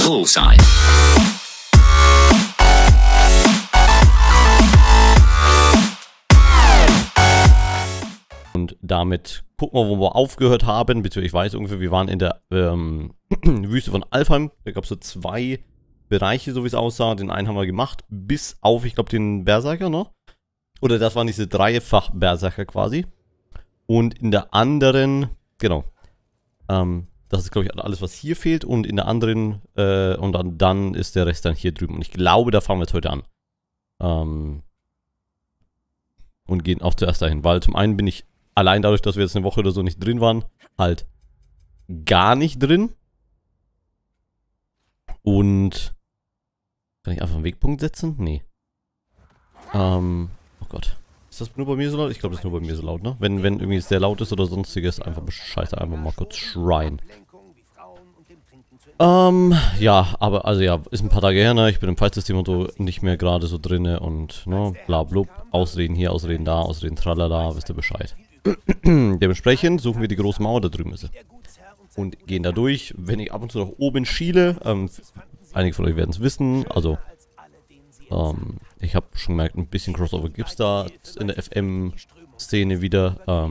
Bullseye. Und damit gucken wir, wo wir aufgehört haben. Beziehungsweise ich weiß ungefähr, wir waren in der Wüste von Alfheim. Da gab es so 2 Bereiche, so wie es aussah. Den einen haben wir gemacht, bis auf, ich glaube, den Berserker, ne? Oder das waren diese Dreifach-Berserker quasi. Und in der anderen, genau. Das ist, glaube ich, alles, was hier fehlt. Und in der anderen, und dann ist der Rest dann hier drüben. Und ich glaube, da fangen wir jetzt heute an. Und gehen auch zuerst dahin. Weil zum einen bin ich allein dadurch, dass wir jetzt eine Woche oder so nicht drin waren, halt gar nicht drin. Und kann ich einfach einen Wegpunkt setzen? Nee. Oh Gott. Ist das nur bei mir so laut? Ich glaube, das ist nur bei mir so laut, ne? Wenn irgendwie sehr laut ist oder sonstiges, einfach Bescheid, einfach mal kurz schreien. Ja, aber, also ja, ist ein paar Tage her, ne? Ich bin im Fight-System und so nicht mehr gerade so drinne und, ne, bla blub, Ausreden hier, Ausreden da, Ausreden tralala, wisst ihr Bescheid. Dementsprechend suchen wir die große Mauer, da drüben ist sie. Und gehen da durch. Wenn ich ab und zu nach oben schiele, einige von euch werden es wissen, also, ich habe schon gemerkt, ein bisschen Crossover gibt es da in der FM-Szene wieder,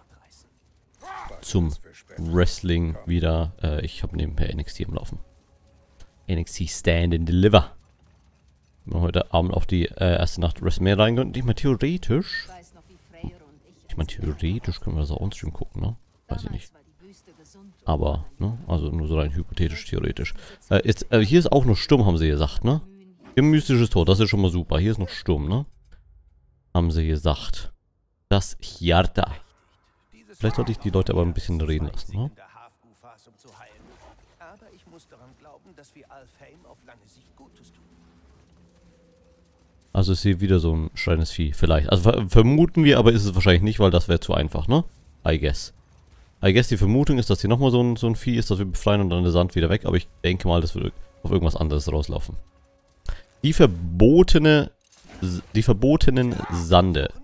zum Wrestling wieder. Ich habe nebenher NXT am Laufen. NXT Stand and Deliver. Wenn wir heute Abend auf die erste Nacht WrestleMania reingehen. Ich meine, theoretisch können wir das auch on-stream gucken, ne? Weiß ich nicht. Aber, ne? Also nur so rein hypothetisch, theoretisch. Jetzt, hier ist auch noch Sturm, haben sie gesagt, ne? Im mystisches Tor, das ist schon mal super. Hier ist noch Sturm, ne? Haben sie gesagt. Das Hjarta. Vielleicht sollte ich die Leute aber ein bisschen reden lassen, ne? Also ist hier wieder so ein schreines Vieh, vielleicht. Also vermuten wir, aber ist es wahrscheinlich nicht, weil das wäre zu einfach, ne? I guess. Die Vermutung ist, dass hier nochmal so ein Vieh ist, das wir befreien und dann der Sand wieder weg. Aber ich denke mal, das wird auf irgendwas anderes rauslaufen. Die verbotenen Sande.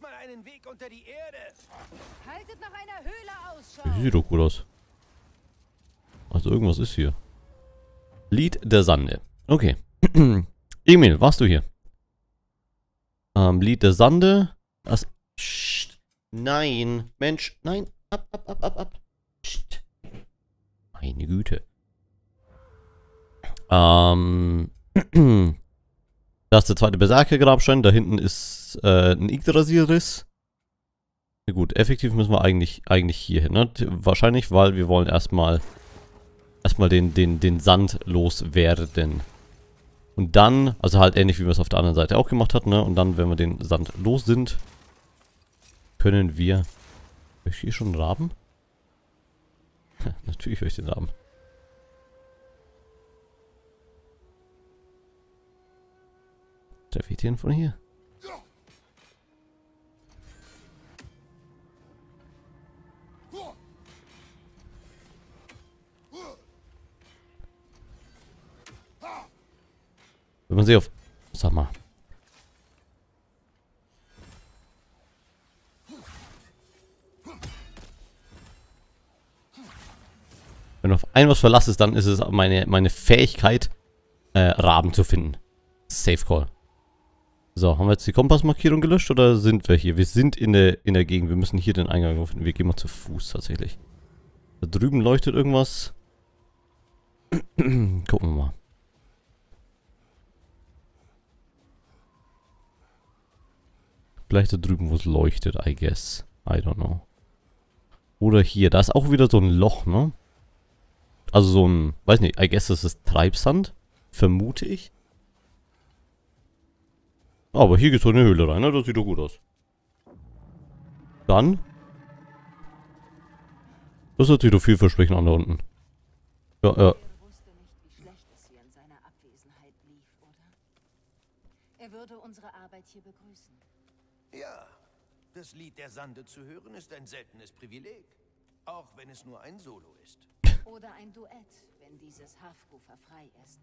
Sieht doch gut aus. Also irgendwas ist hier. Lied der Sande. Okay. Emil, warst du hier? Lied der Sande. Das. Psst. Nein. Mensch. Nein. Ab. Psst. Meine Güte. Da ist der zweite Berserker-Grabstein. Da hinten ist ein Yggdrasil-Riss. Na gut, effektiv müssen wir eigentlich hier hin, ne? Wahrscheinlich, weil wir wollen erstmal den Sand loswerden. Und dann, also halt ähnlich wie wir es auf der anderen Seite auch gemacht hatten, ne? Und dann, wenn wir den Sand los sind, können wir... Hör ich hier schon einen Raben? Natürlich höre ich den Raben. Der weht hin von hier. Wenn man sie auf... Sag mal. Wenn du auf ein was verlassest, dann ist es meine Fähigkeit, Raben zu finden. Safe Call. So, haben wir jetzt die Kompassmarkierung gelöscht oder sind wir hier? Wir sind in der Gegend. Wir müssen hier den Eingang finden. Wir gehen mal zu Fuß tatsächlich. Da drüben leuchtet irgendwas. Gucken wir mal. Vielleicht da drüben, wo es leuchtet, I guess. I don't know. Oder hier. Da ist auch wieder so ein Loch, ne? Also so ein... Weiß nicht, I guess das ist Treibsand. Vermute ich. Aber hier geht so eine Höhle rein, ne? Das sieht doch gut aus. Dann. Das hört sich doch vielversprechend an da unten. Ja. Er würde unsere Arbeit hier begrüßen. Ja, das Lied der Sande zu hören ist ein seltenes Privileg. Auch wenn es nur ein Solo ist. Oder ein Duett, wenn dieses Hafgufer frei ist.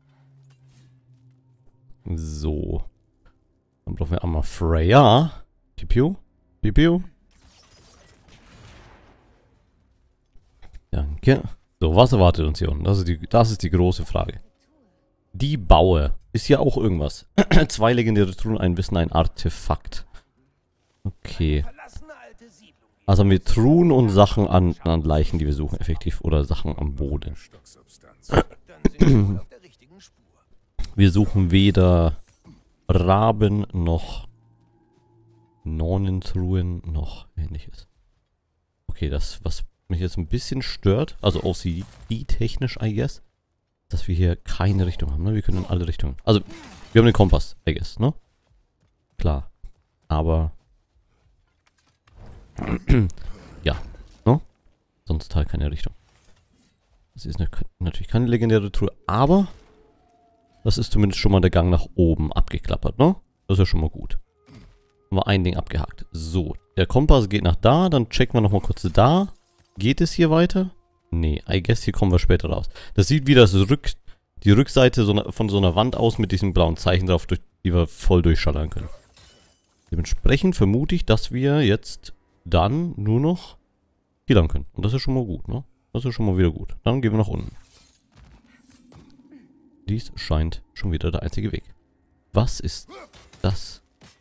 So. Dann brauchen wir einmal Freya. Pipiu. Pipiu. Danke. So, was erwartet uns hier unten? Das ist die große Frage. Die Baue. Ist ja auch irgendwas. 2 legendäre Truhen, ein Wissen, ein Artefakt. Okay. Verlassene alte Siedlung. Also haben wir Truhen und Sachen an Leichen, die wir suchen, effektiv. Oder Sachen am Boden. Dann sind wir wohl auf der richtigen Spur. Wir suchen weder Raben noch Nonnentruhen noch ähnliches. Okay, das, was mich jetzt ein bisschen stört, also OCD-technisch, I guess, dass wir hier keine Richtung haben, ne? Wir können in alle Richtungen. Also, wir haben den Kompass, I guess, ne? Klar. Aber ja, ne? Sonst halt keine Richtung. Das ist natürlich keine legendäre Truhe, aber das ist zumindest schon mal der Gang nach oben abgeklappert, ne? Das ist ja schon mal gut. Haben wir ein Ding abgehakt. So, der Kompass geht nach da, dann checken wir nochmal kurz da. Geht es hier weiter? Nee, I guess hier kommen wir später raus. Das sieht wie die Rückseite von so einer Wand aus mit diesem blauen Zeichen drauf, die wir voll durchschallern können. Dementsprechend vermute ich, dass wir jetzt dann nur noch hier lang können. Und das ist schon mal gut, ne? Das ist schon mal wieder gut. Dann gehen wir nach unten. Dies scheint schon wieder der einzige Weg. Was ist das?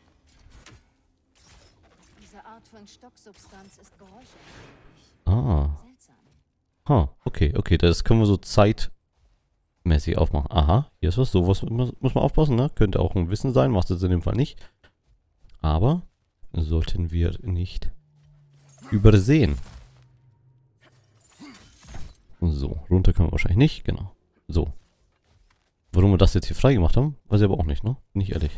Diese Art von Stocksubstanz ist geräuschempfindlich. Ah. Seltsam. Ha, okay, das können wir so zeitmäßig aufmachen. Aha, hier ist was, sowas muss man aufpassen, ne? Könnte auch ein Wissen sein, macht es in dem Fall nicht. Aber sollten wir nicht übersehen. So, runter können wir wahrscheinlich nicht, genau. So. Warum wir das jetzt hier frei gemacht haben, weiß ich aber auch nicht, ne? Bin ich ehrlich.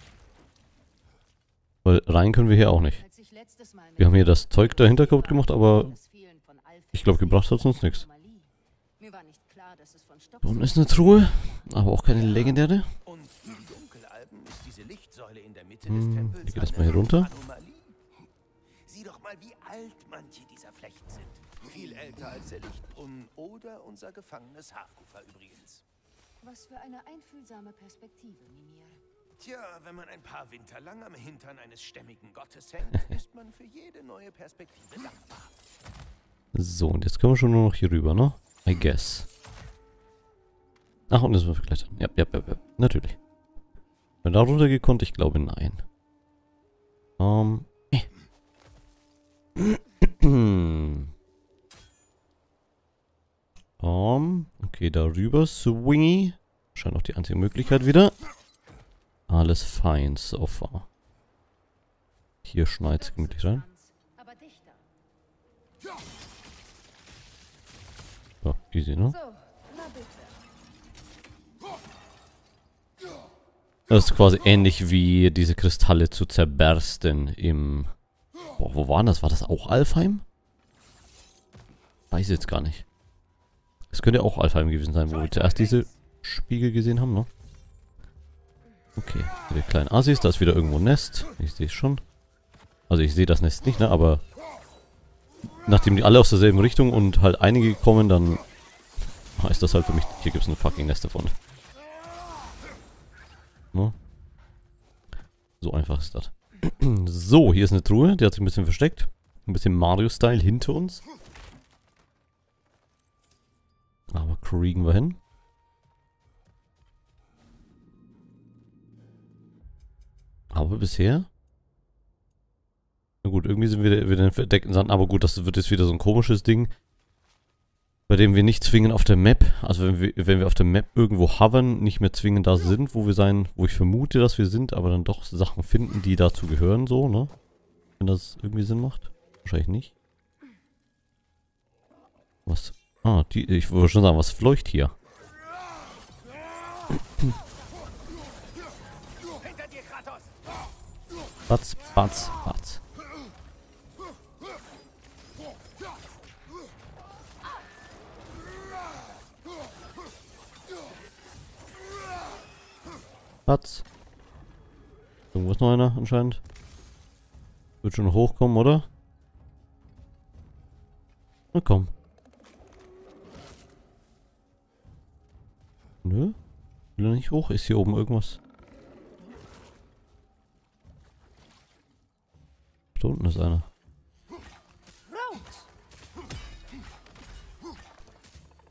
Weil rein können wir hier auch nicht. Als ich letztes Mal mit Wir haben hier das Zeug dahinter kaputt gemacht, aber das Fehlen von Alpha ich glaube, gebracht hat es uns nichts. Anomalie. Mir war nicht klar, dass es von Da unten ist eine Truhe, aber auch keine legendäre. Und in Dunkelalben ist diese Lichtsäule in der Mitte des Tempels wir gehen erstmal eine hier runter. Anomalie. Sieh doch mal, wie alt manche dieser Flechten sind. Viel älter als der Lichtbrunnen oder unser gefangenes Hafgufer übrigens. Was für eine einfühlsame Perspektive, Mimir. Tja, wenn man ein paar Winter lang am Hintern eines stämmigen Gottes hängt, ist man für jede neue Perspektive dankbar. So, und jetzt können wir schon nur noch hier rüber, ne? I guess. Ach, und das müssen wir gleich. Ja, natürlich. Wenn da runter gekonnt, ich glaube nein. Okay, darüber. Swingy. Scheint auch die einzige Möglichkeit wieder. Alles fein so far. Hier schneit's gemütlich rein. Aber dichter. So, easy, ne? So, na bitte. Das ist quasi ähnlich wie diese Kristalle zu zerbersten im... Boah, wo war das? War das auch Alfheim? Weiß jetzt gar nicht. Es könnte auch Alfheim gewesen sein, wo wir zuerst diese Spiegel gesehen haben, ne? Okay, die kleinen Assis, da ist wieder irgendwo ein Nest. Ich sehe es schon. Also ich sehe das Nest nicht, ne? Aber nachdem die alle aus derselben Richtung und halt einige kommen, dann heißt das halt für mich, hier gibt es ein fucking Nest davon. Ne? So einfach ist das. So, hier ist eine Truhe, die hat sich ein bisschen versteckt. Ein bisschen Mario-Style hinter uns. Aber kriegen wir hin. Aber bisher... Na gut, irgendwie sind wir wieder in verdeckten Sand. Aber gut, das wird jetzt wieder so ein komisches Ding. Bei dem wir nicht zwingend auf der Map, also wenn wir auf der Map irgendwo hovern, nicht mehr zwingend da sind, wo ich vermute, dass wir sind, aber dann doch Sachen finden, die dazu gehören, so, ne? Wenn das irgendwie Sinn macht. Wahrscheinlich nicht. Was? Ah, ich wollte schon sagen, was fleucht hier? Hinter dir, Kratos! Batz, batz, batz. Batz. Irgendwo ist noch einer anscheinend. Wird schon hochkommen, oder? Na komm. Nö. Will er nicht hoch? Ist hier oben irgendwas? Da unten ist einer.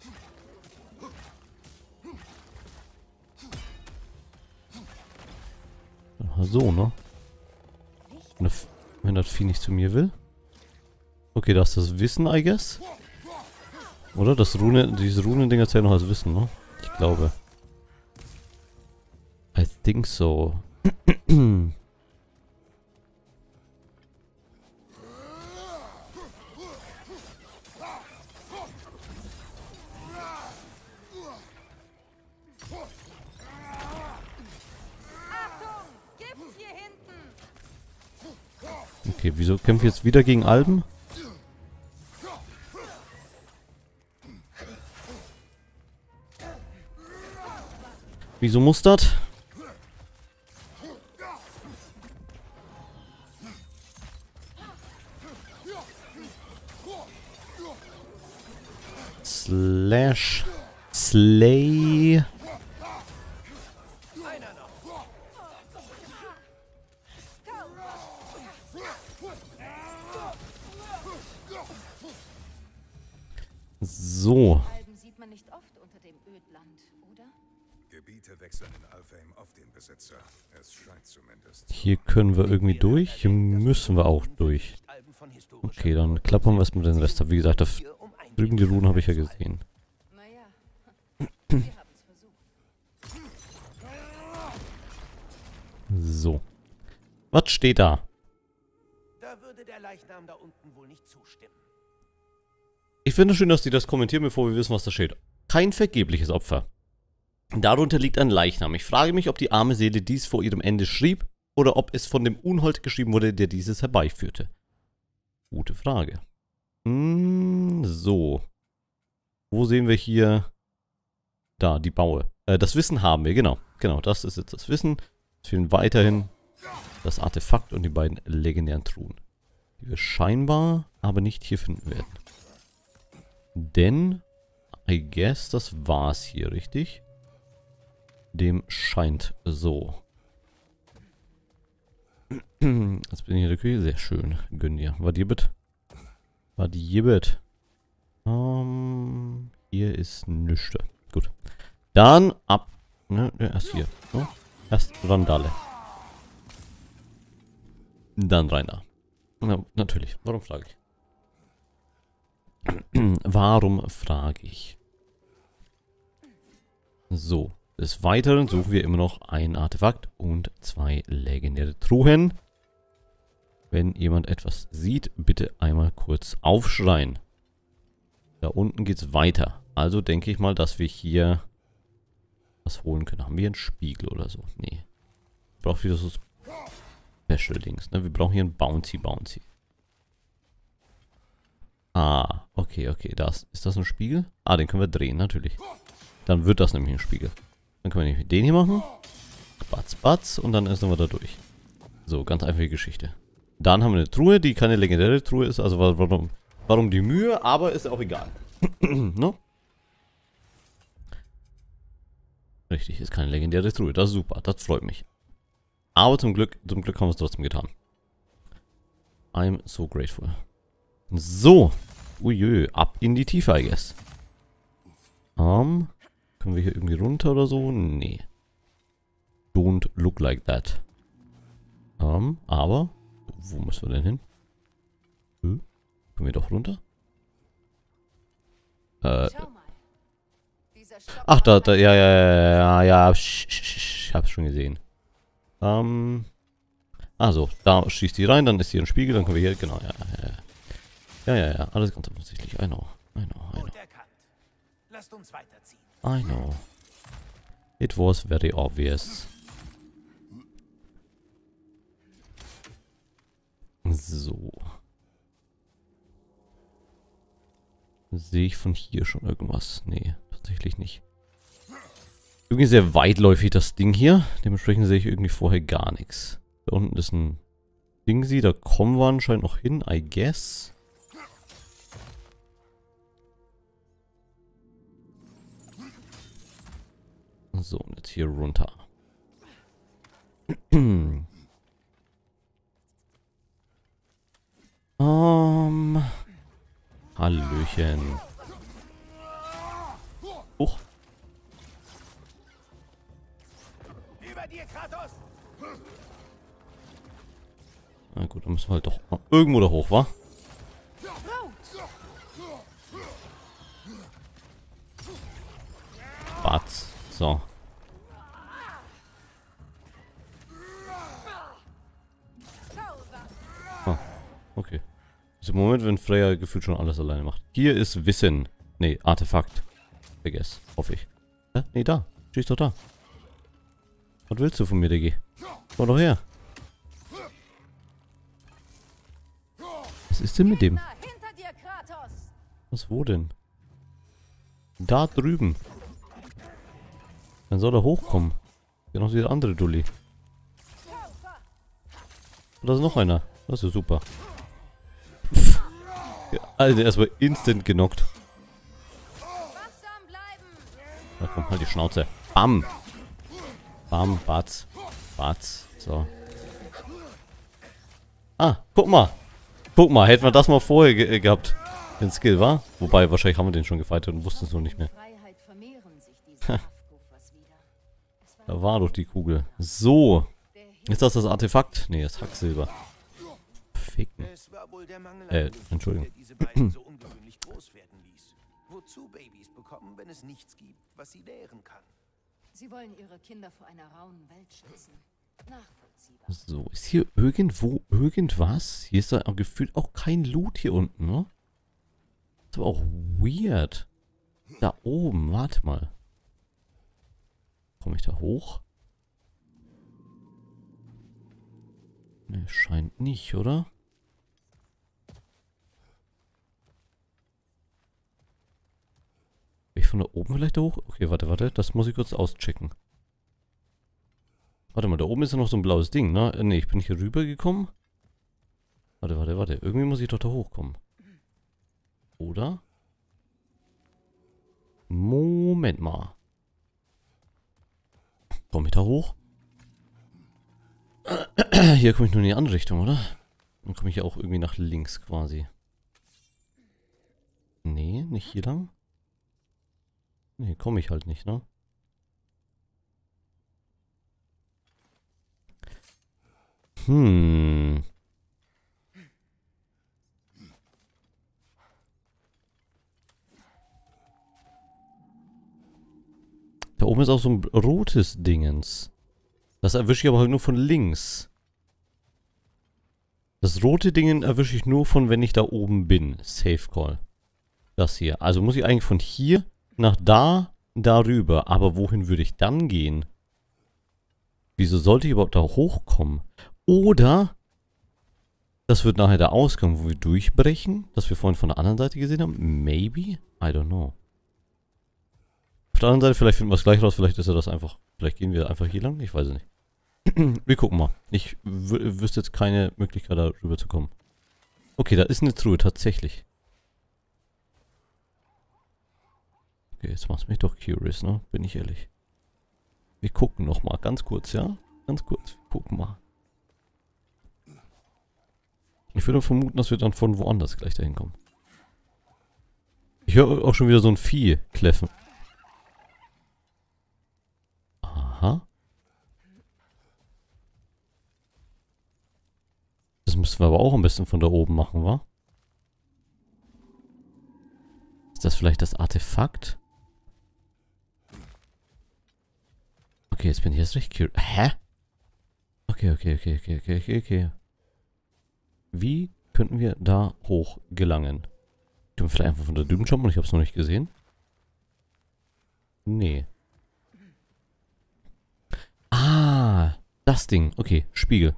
So, ne? Wenn das Vieh nicht zu mir will. Okay, das ist das Wissen, I guess. Oder? Diese Runendinger zählen noch als Wissen, ne? Ich glaube. I think so. Okay, wieso kämpfen wir jetzt wieder gegen Alben? Wieso muss das? Slash. Slay. So. Alben sieht man nicht oft unter dem Ödland, oder? Gebiete wechseln in Alfheim oft den Besitzer. Es scheint zumindest. Hier können wir irgendwie durch. Hier müssen wir auch durch. Okay, dann klappern wir erstmal den Rest ab. Wie gesagt, da drüben die Runen habe ich ja gesehen. Naja, wir haben es versucht. So. Was steht da? Da würde der Leichnam da unten wohl nicht zustimmen. Ich finde es schön, dass die das kommentieren, bevor wir wissen, was da steht. Kein vergebliches Opfer. Darunter liegt ein Leichnam. Ich frage mich, ob die arme Seele dies vor ihrem Ende schrieb oder ob es von dem Unhold geschrieben wurde, der dieses herbeiführte. Gute Frage. So. Wo sehen wir hier? Da, die Baue. Das Wissen haben wir, genau. Genau, das ist jetzt das Wissen. Es fehlen weiterhin das Artefakt und die beiden legendären Truhen, die wir scheinbar aber nicht hier finden werden. Denn, I guess, das war's hier, richtig? Dem scheint so. Jetzt bin ich in der Küche. Sehr schön. Gönn dir. Was dir bitte? Was dir bitte? Hier ist nichts. Gut. Dann ab. Ne, erst hier. So. Erst Randale. Dann rein da. Ja, natürlich. Warum frage ich? Warum frage ich? So. Des Weiteren suchen wir immer noch ein Artefakt und 2 legendäre Truhen. Wenn jemand etwas sieht, bitte einmal kurz aufschreien. Da unten geht es weiter. Also denke ich mal, dass wir hier was holen können. Haben wir einen Spiegel oder so? Nee. Ich brauche wieder so Special-Dings. Ne? Wir brauchen hier einen Bouncy. Ah, okay. Ist das ein Spiegel? Ah, den können wir drehen, natürlich. Dann wird das nämlich ein Spiegel. Dann können wir nämlich den hier machen. Batz. Und dann sind wir da durch. So, ganz einfache Geschichte. Dann haben wir eine Truhe, die keine legendäre Truhe ist. Also warum die Mühe? Aber ist auch egal. No? Richtig, ist keine legendäre Truhe. Das ist super. Das freut mich. Aber zum Glück haben wir es trotzdem getan. I'm so grateful. So. Uiui, ab in die Tiefe, I guess. Können wir hier irgendwie runter oder so? Nee. Don't look like that. Aber, wo müssen wir denn hin? Können wir doch runter? Schau mal. Dieser Stock Ach, da, ja, ich hab's schon gesehen. Also, da schießt die rein, dann ist hier ein Spiegel, dann können wir hier, genau, ja, alles ganz offensichtlich. I know. Gut erkannt. Lasst uns weiterziehen. I know. It was very obvious. So. Sehe ich von hier schon irgendwas? Nee, tatsächlich nicht. Irgendwie sehr weitläufig das Ding hier. Dementsprechend sehe ich irgendwie vorher gar nichts. Da unten ist ein Dingsi, da kommen wir anscheinend noch hin, I guess. So, und jetzt hier runter. Hallöchen. Huch. Über dir, Kratos! Na gut, dann müssen wir halt doch irgendwo da hoch, wa? Batz. So. Ah, okay. Das ist im Moment, wenn Freya gefühlt schon alles alleine macht. Hier ist Wissen. Nee, Artefakt. Vergess. Hoffe ich. Hä? Nee, da. Stehst doch da. Was willst du von mir, Diggi? Komm doch her. Was ist denn mit dem? Hinter dir, Kratos! Was, wo denn? Da drüben. Dann soll er hochkommen. Genau wie der andere Dulli. Und da ist noch einer. Das ist super. Ja, Alter, erstmal instant genockt. Wachsam bleiben! Da kommt halt die Schnauze. Bam! Bam, Batz. Batz. So. Ah, guck mal. Guck mal, hätten wir das mal vorher gehabt. Den Skill, war? Wobei, wahrscheinlich haben wir den schon gefightet und wussten es noch nicht mehr. Freiheit vermehren sich diese Hafgufers wieder. Es war Da war doch die Kugel. So. der Himmel, Ist das Artefakt? Nee, das Hacksilber. Ficken. Es war wohl der Mangel an Lust, Entschuldigung. der diese beiden so ungewöhnlich groß werden ließ. Wozu Babys bekommen, wenn es nichts gibt, was sie nähren kann? Sie wollen ihre Kinder vor einer rauen Welt schützen. Nachvollziehbar. So, ist hier irgendwo irgendwas? Hier ist da gefühlt auch kein Loot hier unten, ne? Ist aber auch weird. Da oben, warte mal. Komme ich da hoch? Ne, scheint nicht, oder? Bin ich von da oben vielleicht da hoch? Okay, warte. Das muss ich kurz auschecken. Warte mal, da oben ist ja noch so ein blaues Ding, ne? Ne, ich bin hier rüber gekommen. Warte. Irgendwie muss ich doch da hochkommen. Oder? Moment mal. Komme ich da hoch? Hier komme ich nur in die andere Richtung, oder? Dann komme ich ja auch irgendwie nach links quasi. Nee, nicht hier lang. Nee, komme ich halt nicht, ne? Da oben ist auch so ein rotes Dingens. Das erwische ich aber halt nur von links. Das rote Dingen erwische ich nur von, wenn ich da oben bin. Safe Call. Das hier. Also muss ich eigentlich von hier nach da, darüber. Aber wohin würde ich dann gehen? Wieso sollte ich überhaupt da hochkommen? Oder das wird nachher der Ausgang, wo wir durchbrechen, das wir vorhin von der anderen Seite gesehen haben. Maybe? I don't know. Auf der anderen Seite, vielleicht finden wir es gleich raus, vielleicht ist ja das einfach, vielleicht gehen wir einfach hier lang, ich weiß es nicht. Wir gucken mal. Ich wüsste jetzt keine Möglichkeit, da rüber zu kommen. Okay, da ist eine Truhe, tatsächlich. Okay, jetzt macht es mich doch curious, ne? Bin ich ehrlich. Wir gucken noch mal, ganz kurz, ja? Ganz kurz, wir gucken mal. Ich würde vermuten, dass wir dann von woanders gleich dahin kommen. Ich höre auch schon wieder so ein Vieh kläffen. Aha. Das müssen wir aber auch am besten von da oben machen, wa? Ist das vielleicht das Artefakt? Okay, jetzt bin ich erst recht curious. Hä? Okay. Wie könnten wir da hoch gelangen? Können wir vielleicht einfach von da drüben jumpen und ich habe es noch nicht gesehen? Nee. Ah, das Ding. Okay, Spiegel.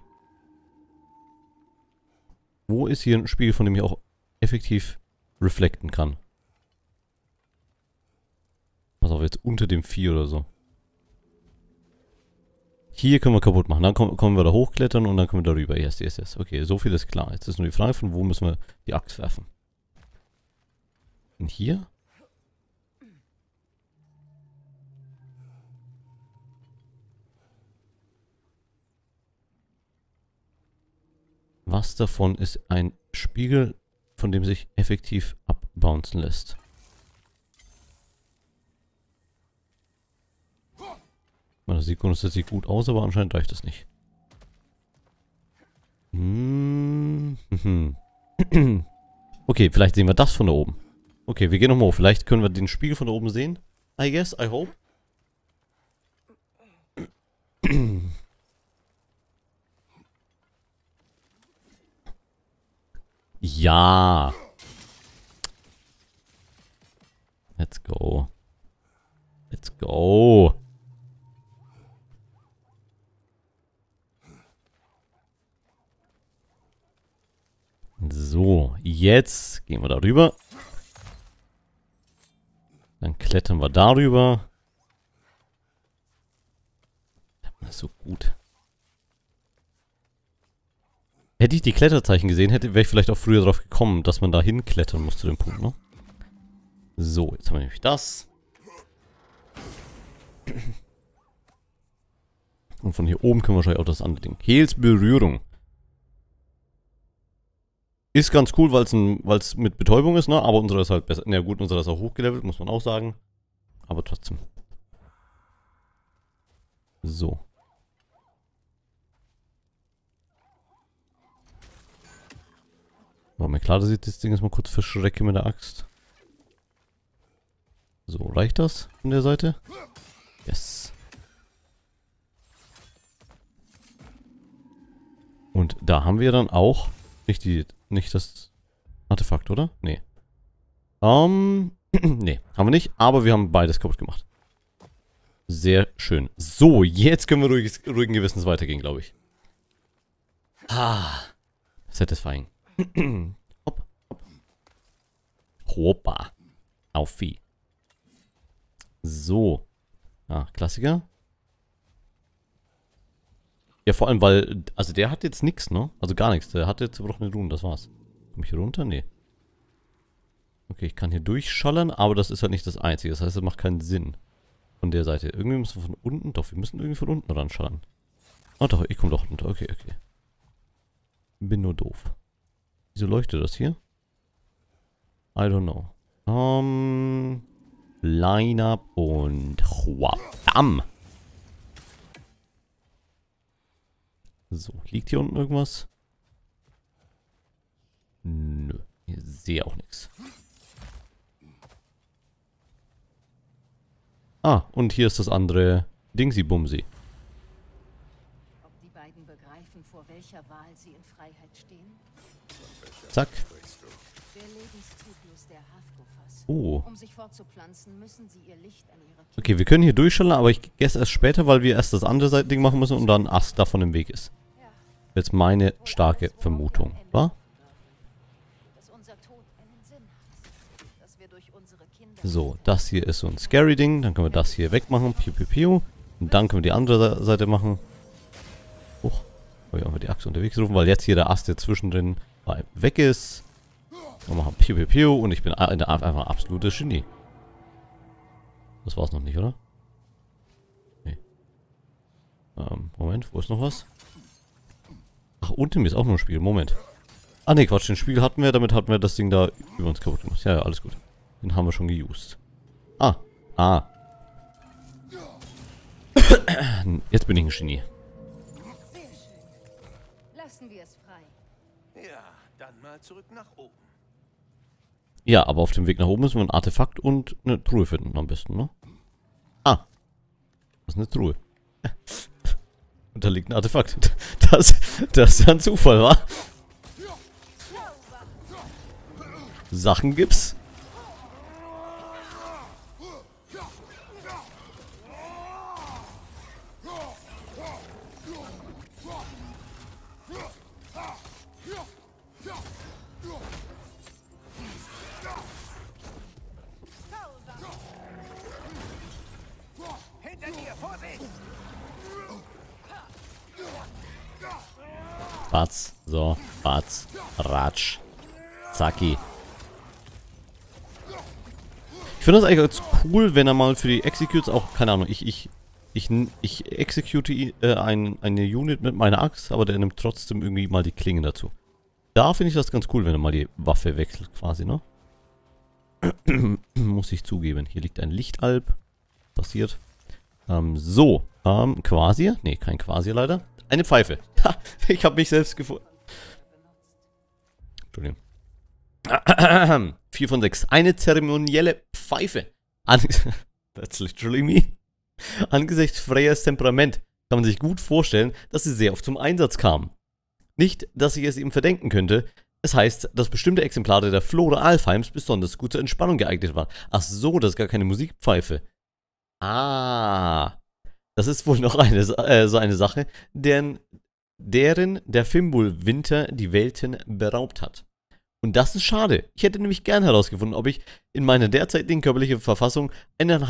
Wo ist hier ein Spiegel, von dem ich auch effektiv reflekten kann? Pass auf, jetzt unter dem Vieh oder so. Hier können wir kaputt machen. Dann kommen wir da hochklettern und dann können wir darüber. Yes. Okay, so viel ist klar. Jetzt ist nur die Frage, von wo müssen wir die Axt werfen. Und hier? Was davon ist ein Spiegel, von dem sich effektiv abbouncen lässt? Das sieht grundsätzlich gut aus, aber anscheinend reicht das nicht. Okay, vielleicht sehen wir das von da oben. Okay, wir gehen nochmal hoch. Vielleicht können wir den Spiegel von da oben sehen. I guess, I hope. Ja. Let's go. Let's go. So, jetzt gehen wir darüber. Dann klettern wir darüber. Das ist so gut. Hätte ich die Kletterzeichen gesehen, wäre ich vielleicht auch früher drauf gekommen, dass man da hinklettern muss zu dem Punkt, ne? So, jetzt haben wir nämlich das. Und von hier oben können wir wahrscheinlich auch das andere Ding. Heels Berührung. Ist ganz cool, weil es mit Betäubung ist, ne? Aber unsere ist halt besser. Na gut, unsere ist auch hochgelevelt, muss man auch sagen. Aber trotzdem. So. War mir klar, dass ich das Ding jetzt mal kurz verschrecke mit der Axt. So, reicht das von der Seite? Yes. Und da haben wir dann auch nicht das Artefakt, oder? Nee. Nee, haben wir nicht, aber wir haben beides kaputt gemacht. Sehr schön. So, jetzt können wir ruhigen Gewissens weitergehen, glaube ich. Ah. Satisfying. Hopp, hopp. Hoppa. Auffi. So. Ah, Klassiker. Ja, vor allem, weil, also der hat jetzt nichts, ne? Also gar nichts. Der hat jetzt zerbrochene Runen, das war's. Komm ich hier runter? Nee. Okay, ich kann hier durchschallern, aber das ist halt nicht das Einzige. Das heißt, das macht keinen Sinn. Von der Seite. Irgendwie müssen wir von unten, doch, wir müssen irgendwie von unten ran schallern. Ah doch, ich komme doch runter. Okay, okay. Bin nur doof. Wieso leuchtet das hier? I don't know. Line-up und Bam! So, liegt hier unten irgendwas? Nö, ich sehe auch nichts. Ah, und hier ist das andere Dingsy-Bumsy. Ob die beiden begreifen, vor welcher Wahl sie in Freiheit stehen? Zack. Der Lebenszyklus der Hafgufas. Oh. Um sich fortzupflanzen, müssen sie ihr Licht an ihre Okay, wir können hier durchschallen, aber ich guess erst später, weil wir erst das andere Ding machen müssen und dann ein Ast davon im Weg ist. Jetzt meine starke Vermutung, wa? dass unser Tod einen Sinn hat. Dass wir durch unsere Kinder So, das hier ist so ein Scary-Ding. Dann können wir das hier wegmachen. Piu, piu, piu. Und dann können wir die andere Seite machen. Huch. Habe ich einfach die Axt unterwegs gerufen, weil jetzt hier der Ast, der zwischendrin weg ist. Und machen Piu, Piu, Piu. Und ich bin einfach ein absolutes Genie. Das war's noch nicht, oder? Nee. Moment, wo ist noch was? Ach, unten ist auch noch ein Spiegel. Moment. Ah, ne, Quatsch. Den Spiegel hatten wir. Damit hatten wir das Ding da über uns kaputt gemacht. Ja, ja, alles gut. Den haben wir schon geused. Ah. Ah. Jetzt bin ich ein Genie. Sehr schön. Lassen wir es frei. Ja, dann mal zurück nach oben. Ja, aber auf dem Weg nach oben müssen wir ein Artefakt und eine Truhe finden am besten, ne? Ah. Das ist eine Truhe. Und da liegt ein Artefakt. Das ist ein Zufall, wa? Sachen gibt's. Hinter dir, Vorsicht! Batz. So. Batz. Ratsch. Zacki. Ich finde das eigentlich ganz cool, wenn er mal für die Executes auch, keine Ahnung, ich execute eine Unit mit meiner Axt, aber der nimmt trotzdem irgendwie mal die Klingen dazu. Da finde ich das ganz cool, wenn er mal die Waffe wechselt quasi, ne? Muss ich zugeben. Hier liegt ein Lichtalb. Passiert. Quasi. Ne, kein Quasi leider. Eine Pfeife. Ha, ich habe mich selbst gefunden. Entschuldigung. 4 von 6. Eine zeremonielle Pfeife. That's literally me. Angesichts Freyas Temperament kann man sich gut vorstellen, dass sie sehr oft zum Einsatz kam. Nicht, dass ich es ihm verdenken könnte. Es heißt, dass bestimmte Exemplare der Flora Alfheims besonders gut zur Entspannung geeignet waren. Ach so, das ist gar keine Musikpfeife. Ah. Das ist wohl noch so eine Sache, deren der Fimbulwinter die Welten beraubt hat. Und das ist schade. Ich hätte nämlich gern herausgefunden, ob ich in meiner derzeitigen körperlichen Verfassung einen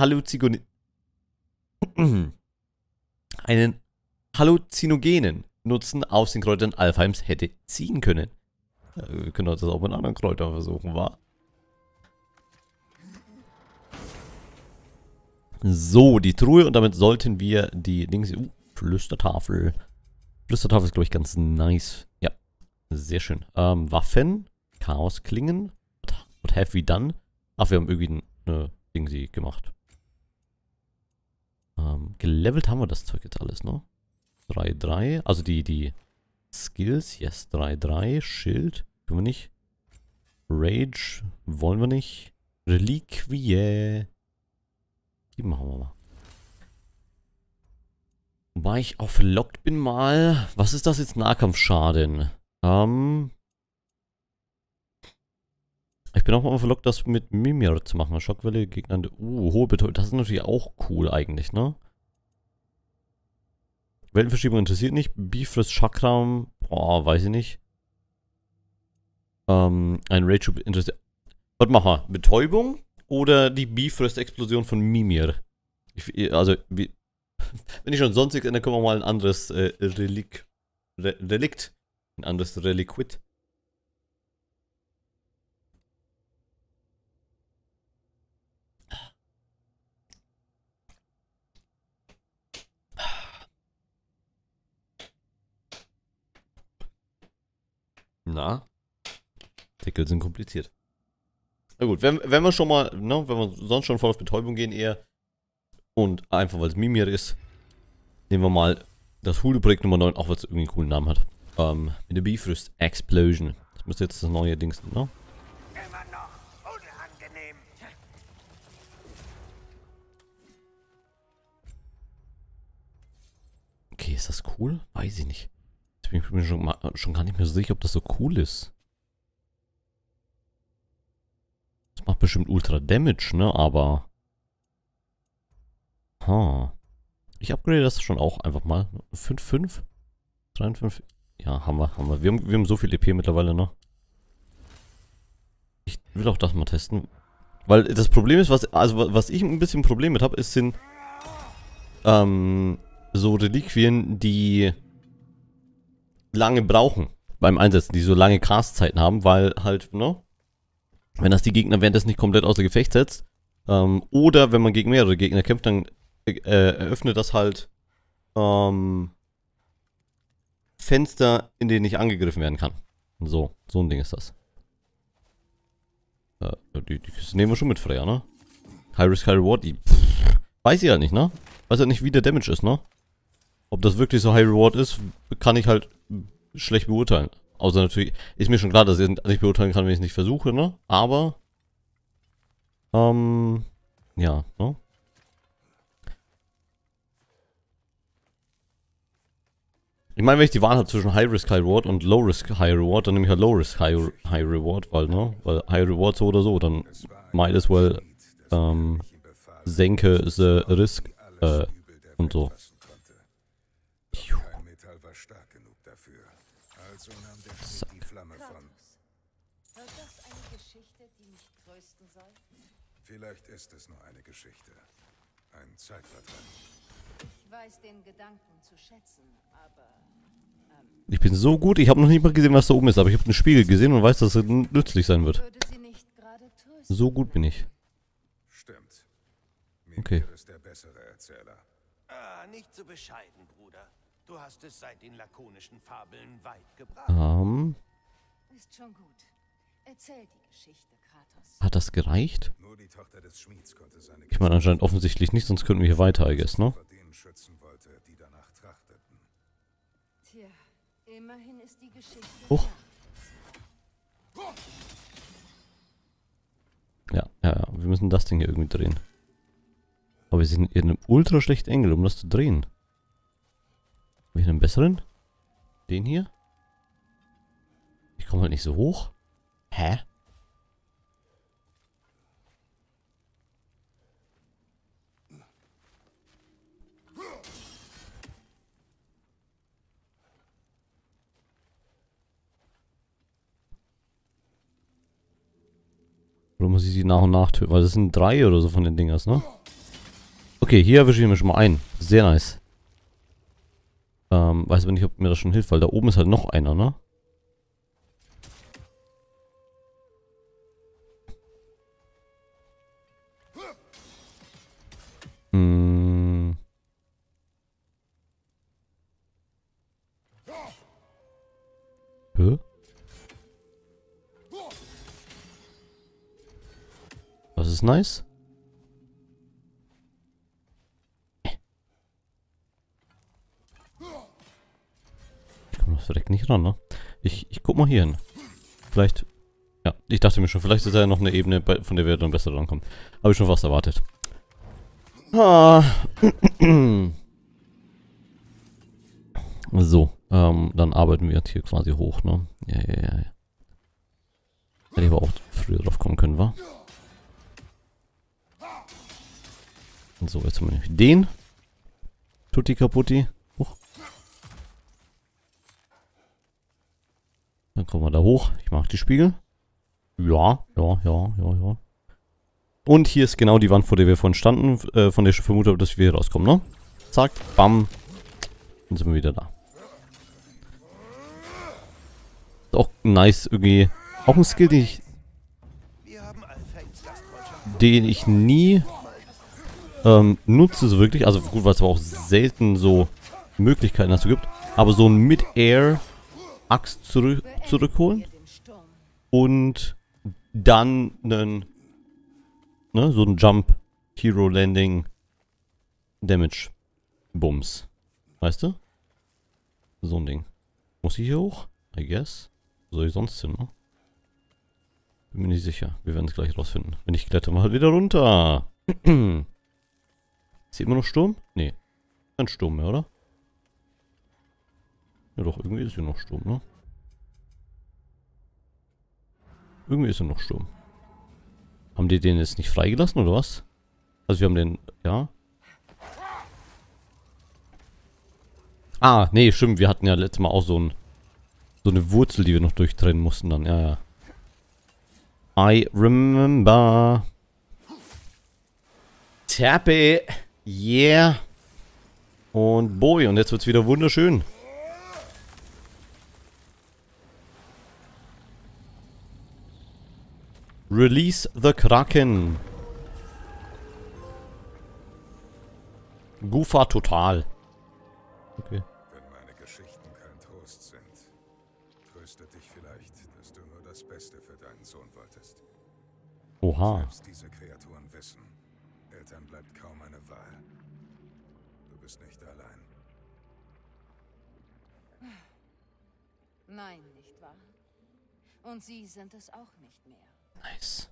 halluzinogenen Nutzen aus den Kräutern Alfheims hätte ziehen können. Ja, wir können das auch mit anderen Kräutern versuchen, wa? So, die Truhe und damit sollten wir die Dings... Flüstertafel. Flüstertafel ist, glaube ich, ganz nice. Ja, sehr schön. Waffen. Chaosklingen. What have we done? Ach, wir haben irgendwie eine Dingsi gemacht. Gelevelt haben wir das Zeug jetzt alles, ne? 3-3. Also die Skills. Yes, 3-3. Schild. Können wir nicht. Rage. Wollen wir nicht. Reliquie. Die machen wir mal. Wobei ich auch verlockt bin mal. Was ist das jetzt? Nahkampfschaden. Ich bin auch mal verlockt, das mit Mimir zu machen. Schockwelle, Gegner. Hohe Betäubung. Das ist natürlich auch cool eigentlich, ne? Weltenverschiebung interessiert nicht. Bifrost Chakram. Boah, weiß ich nicht. Ein Rage interessiert. Was machen wir? Betäubung oder die Bifrost-Explosion von Mimir? Wenn ich schon sonstig, dann können wir mal ein anderes Relikt. Ein anderes Reliquit. Na? Deckel sind kompliziert. Na gut, wenn wir schon mal, ne, wenn wir sonst schon voll auf Betäubung gehen eher und einfach weil es Mimir ist, nehmen wir mal das Hulu-Projekt Nummer 9, auch weil es irgendwie einen coolen Namen hat. Mit der Bifrost Explosion. Das müsste jetzt das neue Dings, ne? Immer noch unangenehm. Okay, ist das cool? Weiß ich nicht. Jetzt bin ich mir schon gar nicht mehr so sicher, ob das so cool ist. Das macht bestimmt Ultra Damage, ne? Aber... Ich upgrade das schon auch einfach mal. 5,5? 53? Ja, haben wir. Wir haben so viel EP mittlerweile, ne? Ich will auch das mal testen. Weil das Problem ist, was ich ein bisschen Problem mit habe, sind so Reliquien, die lange brauchen beim Einsetzen, die so lange Cast-Zeiten haben, weil halt, ne? Wenn das die Gegner währenddessen nicht komplett außer Gefecht setzt, oder wenn man gegen mehrere Gegner kämpft, dann eröffnet das halt Fenster, in denen nicht angegriffen werden kann. So ein Ding ist das. Die Kiste nehmen wir schon mit Freya, ne? High Risk, High Reward, weiß ich halt nicht, ne? Weiß halt nicht, wie der Damage ist, ne? Ob das wirklich so High Reward ist, kann ich halt schlecht beurteilen. Außer natürlich, ist mir schon klar, dass ich es nicht beurteilen kann, wenn ich es nicht versuche, ne? Aber, ja, ne? Ich meine, wenn ich die Wahl habe zwischen High Risk, High Reward und Low Risk, High Reward, dann nehme ich halt Low Risk, High Reward, weil, ne? Weil High Reward so oder so, dann might as well, senke the Risk, und so. Kein Metall war stark genug dafür. Also nahm der Schmied die Flamme von. Wird das eine Geschichte, die mich trösten soll? Vielleicht ist es nur eine Geschichte. Ein Zeitvertreib. Ich weiß den Gedanken zu schätzen, aber... Ich bin so gut, ich habe noch nicht mal gesehen, was da oben ist, aber ich habe einen Spiegel gesehen und weiß, dass es nützlich sein wird. würde sie nicht gerade trösten. So gut bin ich. Stimmt. Okay. Mimir ist der bessere Erzähler. Ah, nicht so bescheiden, Bruder. Du hast es seit den lakonischen Fabeln weit gebracht. Ist schon gut. Erzähl die Geschichte, Kratos. Hat das gereicht? Nur die Tochter des Schmieds konnte seine Ich meine anscheinend offensichtlich nicht, sonst könnten wir hier weiter, I guess, ne? vor denen schützen wollte, die danach trachteten. Tja, immerhin ist die Geschichte... Huch. wahr. Ja, wir müssen das Ding hier irgendwie drehen. Aber wir sind in einem ultra schlechten Engel, um das zu drehen. Habe ich einen besseren? Den hier? Ich komme halt nicht so hoch. Hä? Oder muss ich sie nach und nach töten? Weil das sind 3 oder so von den Dingers, ne? Okay, hier erwische ich mir schon mal ein. Sehr nice. Weiß aber nicht, ob mir das schon hilft, weil da oben ist halt noch einer, ne? Hm. Hä? Was ist nice? Ich komme das direkt nicht ran, ne? Ich guck mal hier hin. Vielleicht... Ja, ich dachte mir schon, vielleicht ist ja noch eine Ebene, von der wir dann besser rankommen. Habe ich schon fast erwartet. Ah. So, dann arbeiten wir jetzt hier quasi hoch, ne? Ja. Hätte ich aber auch früher drauf kommen können, wa? So, jetzt haben wir nämlich den. Tutti kaputti. Dann kommen wir da hoch. Ich mache die Spiegel. Ja. Und hier ist genau die Wand, vor der wir vorhin standen, von der ich vermutet habe, dass wir hier rauskommen, ne? Zack, bam. Dann sind wir wieder da. Ist auch nice irgendwie. Auch ein Skill, den ich nie nutze so wirklich. Also gut, weil es aber auch selten so Möglichkeiten dazu gibt. Aber so ein Mid-Air Axt zurückholen. Und dann einen, ne, so ein Jump Hero Landing Damage Bums. Weißt du? So ein Ding. Muss ich hier hoch? I guess. Wo soll ich sonst hin, ne? Bin mir nicht sicher. Wir werden es gleich rausfinden. Wenn ich kletter mal halt wieder runter. Ist hier immer noch Sturm? Nee. Kein Sturm mehr, oder? Ja doch, irgendwie ist hier noch Sturm, ne? Irgendwie ist hier noch Sturm. Haben die den jetzt nicht freigelassen, oder was? Also wir haben den... Ja. Ah, nee, stimmt. Wir hatten ja letztes Mal auch so eine Wurzel, die wir noch durchtrennen mussten dann. Ja. I remember. Tappe. Yeah. Und boy, und jetzt wird's wieder wunderschön. Release the Kraken. Gufa total. Okay. Wenn meine Geschichten kein Trost sind, tröstet dich vielleicht, dass du nur das Beste für deinen Sohn wolltest. Oha. Selbst diese Kreaturen wissen, Eltern bleibt kaum eine Wahl. Du bist nicht allein. Nein, nicht wahr? Und Sie sind es auch nicht mehr. Nice.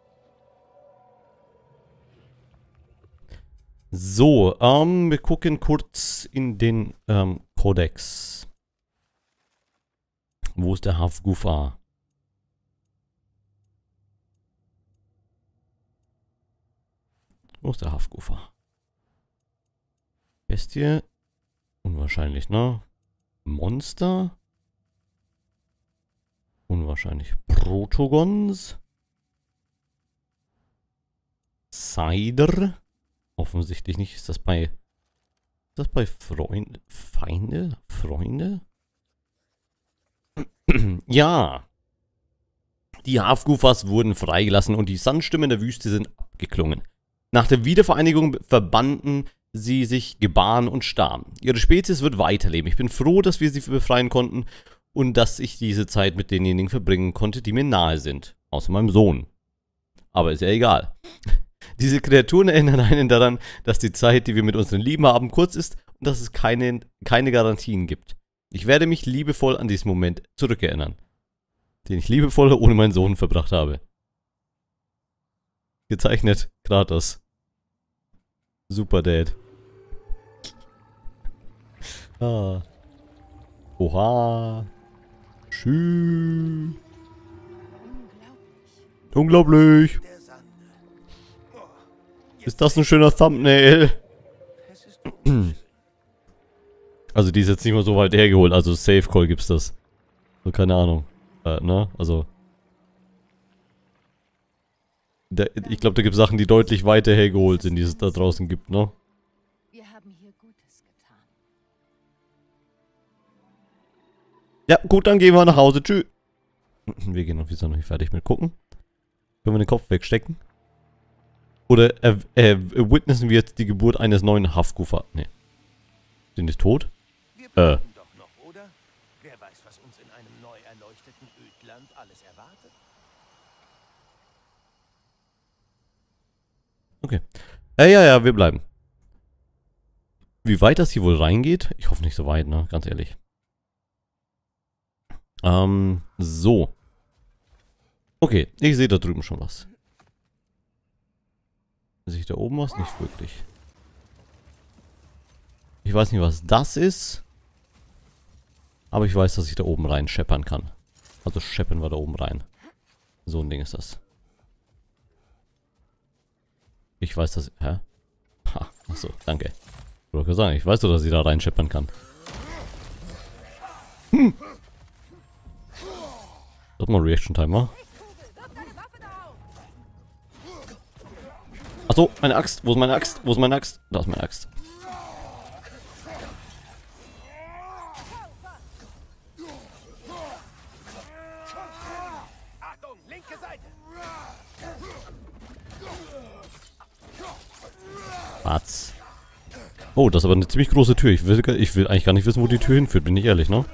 So, wir gucken kurz in den Kodex. Wo ist der Hafgufa? Wo ist der Hafgufa? Bestie? Unwahrscheinlich, ne? Monster? Unwahrscheinlich. Protogons? Cider? Offensichtlich nicht. Ist das bei Freunde? Feinde? Freunde? Ja. Die Hafgufas wurden freigelassen und die Sandstimmen der Wüste sind abgeklungen. Nach der Wiedervereinigung verbanden sie sich Geban und Stam. Ihre Spezies wird weiterleben. Ich bin froh, dass wir sie befreien konnten und dass ich diese Zeit mit denjenigen verbringen konnte, die mir nahe sind. Außer meinem Sohn. Aber ist ja egal. Diese Kreaturen erinnern einen daran, dass die Zeit, die wir mit unseren Lieben haben, kurz ist und dass es keine Garantien gibt. Ich werde mich liebevoll an diesen Moment zurückerinnern. den ich liebevoll ohne meinen Sohn verbracht habe. Gezeichnet, Kratos. Super Dad. Ah. Oha. Schön. Unglaublich. Der Sande. Ist das ein schöner Thumbnail? Es ist unschön. Also die ist jetzt nicht mal so weit hergeholt. Also Safe Call gibt's das. So, keine Ahnung. Ne? Also. Ich glaube, da gibt es Sachen, die deutlich weiter hergeholt sind, die es da draußen gibt, ne? Wir haben hier Gutes getan. Ja, gut, dann gehen wir nach Hause. Tschüss. Wir gehen noch, wir sind noch nicht fertig mit gucken. Können wir den Kopf wegstecken? Oder witnessen wir jetzt die Geburt eines neuen Hafgufa? Ne. Sind die tot? Wir bleiben doch noch, oder? Wer weiß, was uns in einem neu erleuchteten Ödland alles erwartet? Okay. Ja, wir bleiben. Wie weit das hier wohl reingeht? Ich hoffe nicht so weit, ne? Ganz ehrlich. So. Okay, ich sehe da drüben schon was. Sehe ich da oben was? Nicht wirklich. Ich weiß nicht, was das ist. Aber ich weiß, dass ich da oben rein scheppern kann. Also scheppern wir da oben rein. So ein Ding ist das. Ich weiß, dass... Hä? Ha, achso, danke. Ich wollte sagen, ich weiß doch, dass ich da rein scheppern kann. Sag mal Reaction-Timer. Achso, meine Axt. Wo ist meine Axt? Wo ist meine Axt? Da ist meine Axt. Achtung, linke Seite! Was? Oh, das ist aber eine ziemlich große Tür. Ich will eigentlich gar nicht wissen, wo die Tür hinführt, bin ich ehrlich, ne?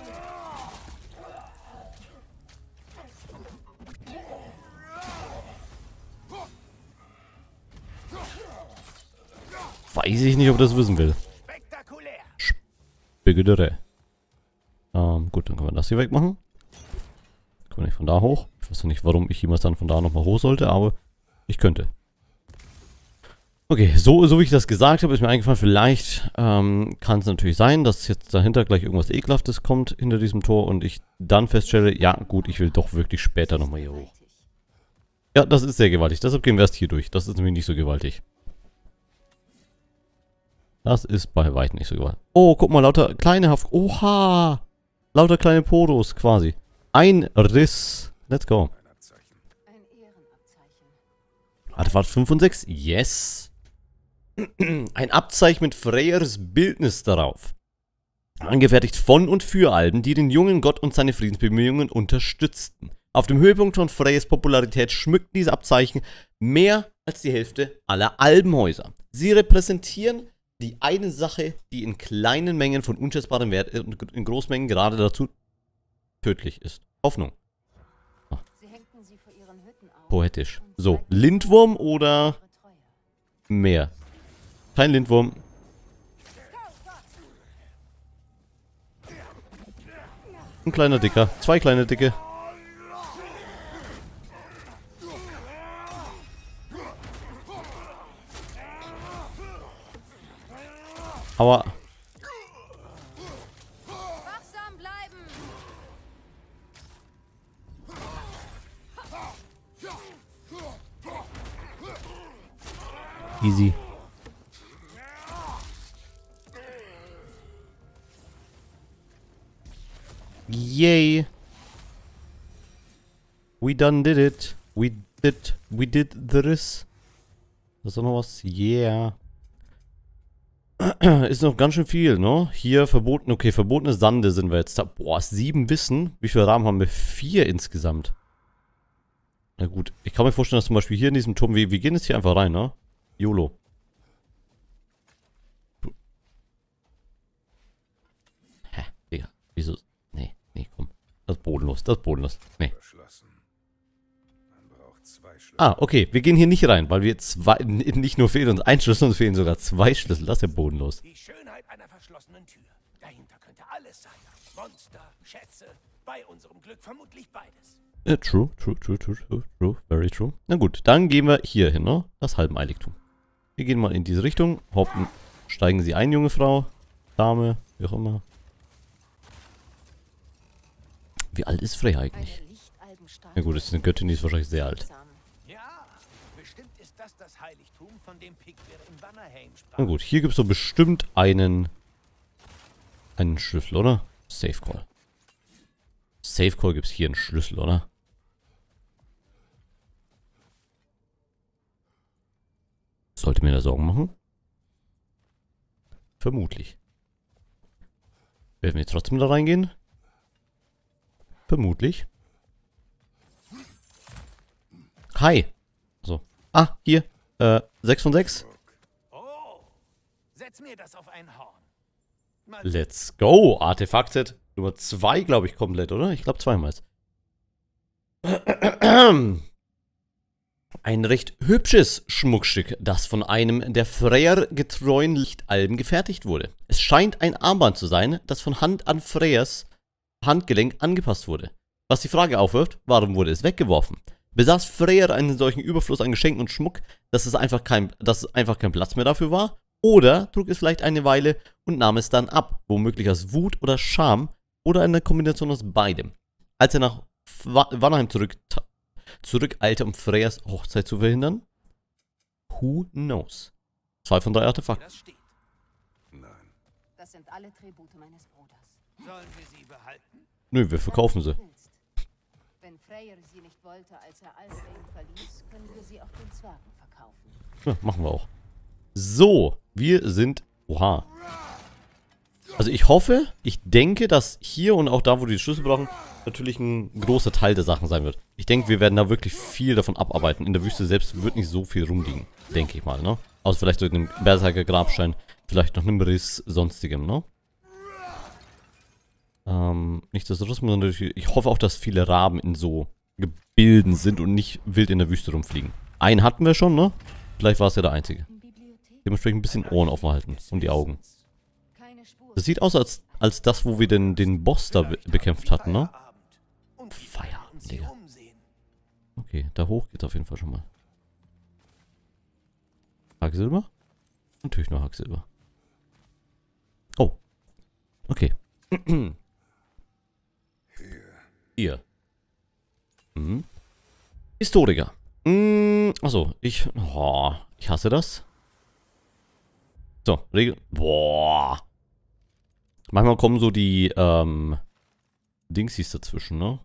Weiß ich nicht, ob ich das wissen will. Spektakulär! Begedere. Gut, dann können wir das hier wegmachen. Können wir nicht von da hoch. Ich weiß noch nicht, warum ich jemals dann von da nochmal hoch sollte, aber ich könnte. Okay, so wie ich das gesagt habe, ist mir eingefallen, vielleicht kann es natürlich sein, dass jetzt dahinter gleich irgendwas Ekelhaftes kommt hinter diesem Tor und ich dann feststelle, ja gut, ich will doch wirklich später nochmal hier hoch. Ja, das ist sehr gewaltig, deshalb gehen wir erst hier durch. Das ist nämlich nicht so gewaltig. Das ist bei weitem nicht so gewaltig. Oh, guck mal, lauter kleine Oha! Lauter kleine Poros quasi. Ein Riss. Let's go. Ein Abzeichen. Ein Ehrenabzeichen. Artefakt 5 und 6. Yes. Ein Abzeichen mit Freyrs Bildnis darauf. Angefertigt von und für Alben, die den jungen Gott und seine Friedensbemühungen unterstützten. Auf dem Höhepunkt von Freyrs Popularität schmückten diese Abzeichen mehr als die Hälfte aller Albenhäuser. Sie repräsentieren die eine Sache, die in kleinen Mengen von unschätzbarem Wert und in Großmengen gerade dazu tödlich ist. Hoffnung. Sie hängten sie vor ihren Hütten auf. Poetisch. und So, zeigten Lindwurm oder ihre Treue. mehr? Kein Lindwurm. Ein kleiner Dicker. Zwei kleine Dicke. Aber Wachsam bleiben! easy. Yay. We done did it. We did this. Das ist doch noch was. Yeah. Ist noch ganz schön viel, ne? Hier verboten, okay, verbotene Sande sind wir jetzt da. Boah, 7 Wissen. Wie viele Rahmen haben wir? 4 insgesamt. Na gut, ich kann mir vorstellen, dass zum Beispiel hier in diesem Turm, wir gehen jetzt hier einfach rein, ne? YOLO. Hä, Digga, wieso? Nee, komm. Das ist bodenlos, Nee. Verschlossen. Man braucht 2 Schlüssel. Ah, okay, wir gehen hier nicht rein, weil wir nicht nur fehlen uns ein Schlüssel, sondern fehlen sogar 2 Schlüssel. Das ist ja bodenlos. Die Schönheit einer verschlossenen Tür. Dahinter könnte alles sein. Monster, Schätze, bei unserem Glück vermutlich beides. True, very true. Na gut, dann gehen wir hier hin, ne? Das Halbeneiligtum. Wir gehen mal in diese Richtung. Hoppen. Steigen Sie ein, junge Frau. Dame, wie auch immer. Wie alt ist Freya eigentlich? Na gut, das ist eine Göttin, die ist wahrscheinlich sehr alt. Ja, bestimmt ist das das Heiligtum, von dem Pickwer in Vanaheim sprach. Na gut, hier gibt es doch bestimmt einen Schlüssel, oder? Safe Call. Safe Call gibt es hier einen Schlüssel, oder? Sollte mir da Sorgen machen? Vermutlich. Werden wir trotzdem da reingehen? Vermutlich. Hi. So. Ah, hier. 6 von 6. Oh, setz mir das auf ein Horn. Mal Let's go. Artefakt-Set Nummer 2, glaube ich, komplett, oder? Ich glaube zweimal. Ein recht hübsches Schmuckstück, das von einem der Freyr-getreuen Lichtalben gefertigt wurde. Es scheint ein Armband zu sein, das von Hand an Freyrs Handgelenk angepasst wurde. Was die Frage aufwirft, warum wurde es weggeworfen? Besaß Freyr einen solchen Überfluss an Geschenken und Schmuck, dass es einfach kein Platz mehr dafür war? Oder trug es vielleicht eine Weile und nahm es dann ab, womöglich aus Wut oder Scham oder eine Kombination aus beidem. Als er nach Vanaheim zurückeilte, um Freyrs Hochzeit zu verhindern? Who knows? 2 von 3 Artefakten. das steht. Nein. Das sind alle Tribute meines Bruders. Sollen wir sie behalten? Nö, wir verkaufen sie. Wenn Freyr sie nicht wollte, als er Alfheim verließ, können wir sie auch den Zwergen verkaufen. Ja, machen wir auch. So, wir sind... Oha. Also ich hoffe, ich denke, dass hier und auch da, wo die Schlüssel brauchen, natürlich ein großer Teil der Sachen sein wird. Ich denke, wir werden da wirklich viel davon abarbeiten. In der Wüste selbst wird nicht so viel rumliegen, denke ich mal, ne? Außer vielleicht so einem Berserker-Grabstein, vielleicht noch einem Riss, sonstigem, ne? Nichtsdestotrotz, ich hoffe auch, dass viele Raben in so Gebilden sind und nicht wild in der Wüste rumfliegen. Einen hatten wir schon, ne? Vielleicht war es ja der einzige. Dementsprechend ein bisschen Ohren offen halten und die Augen. Keine Spur. Das sieht aus, als das, wo wir den Boss da bekämpft hatten, ne? Feierabend, Digga. Okay, da hoch geht's auf jeden Fall schon mal. Hacksilber? Natürlich nur Hacksilber. Oh. Okay. Hier. Mhm. Historiker. Achso, ich hasse das. So, Regel. Boah. Manchmal kommen so die, Dingsies dazwischen, ne?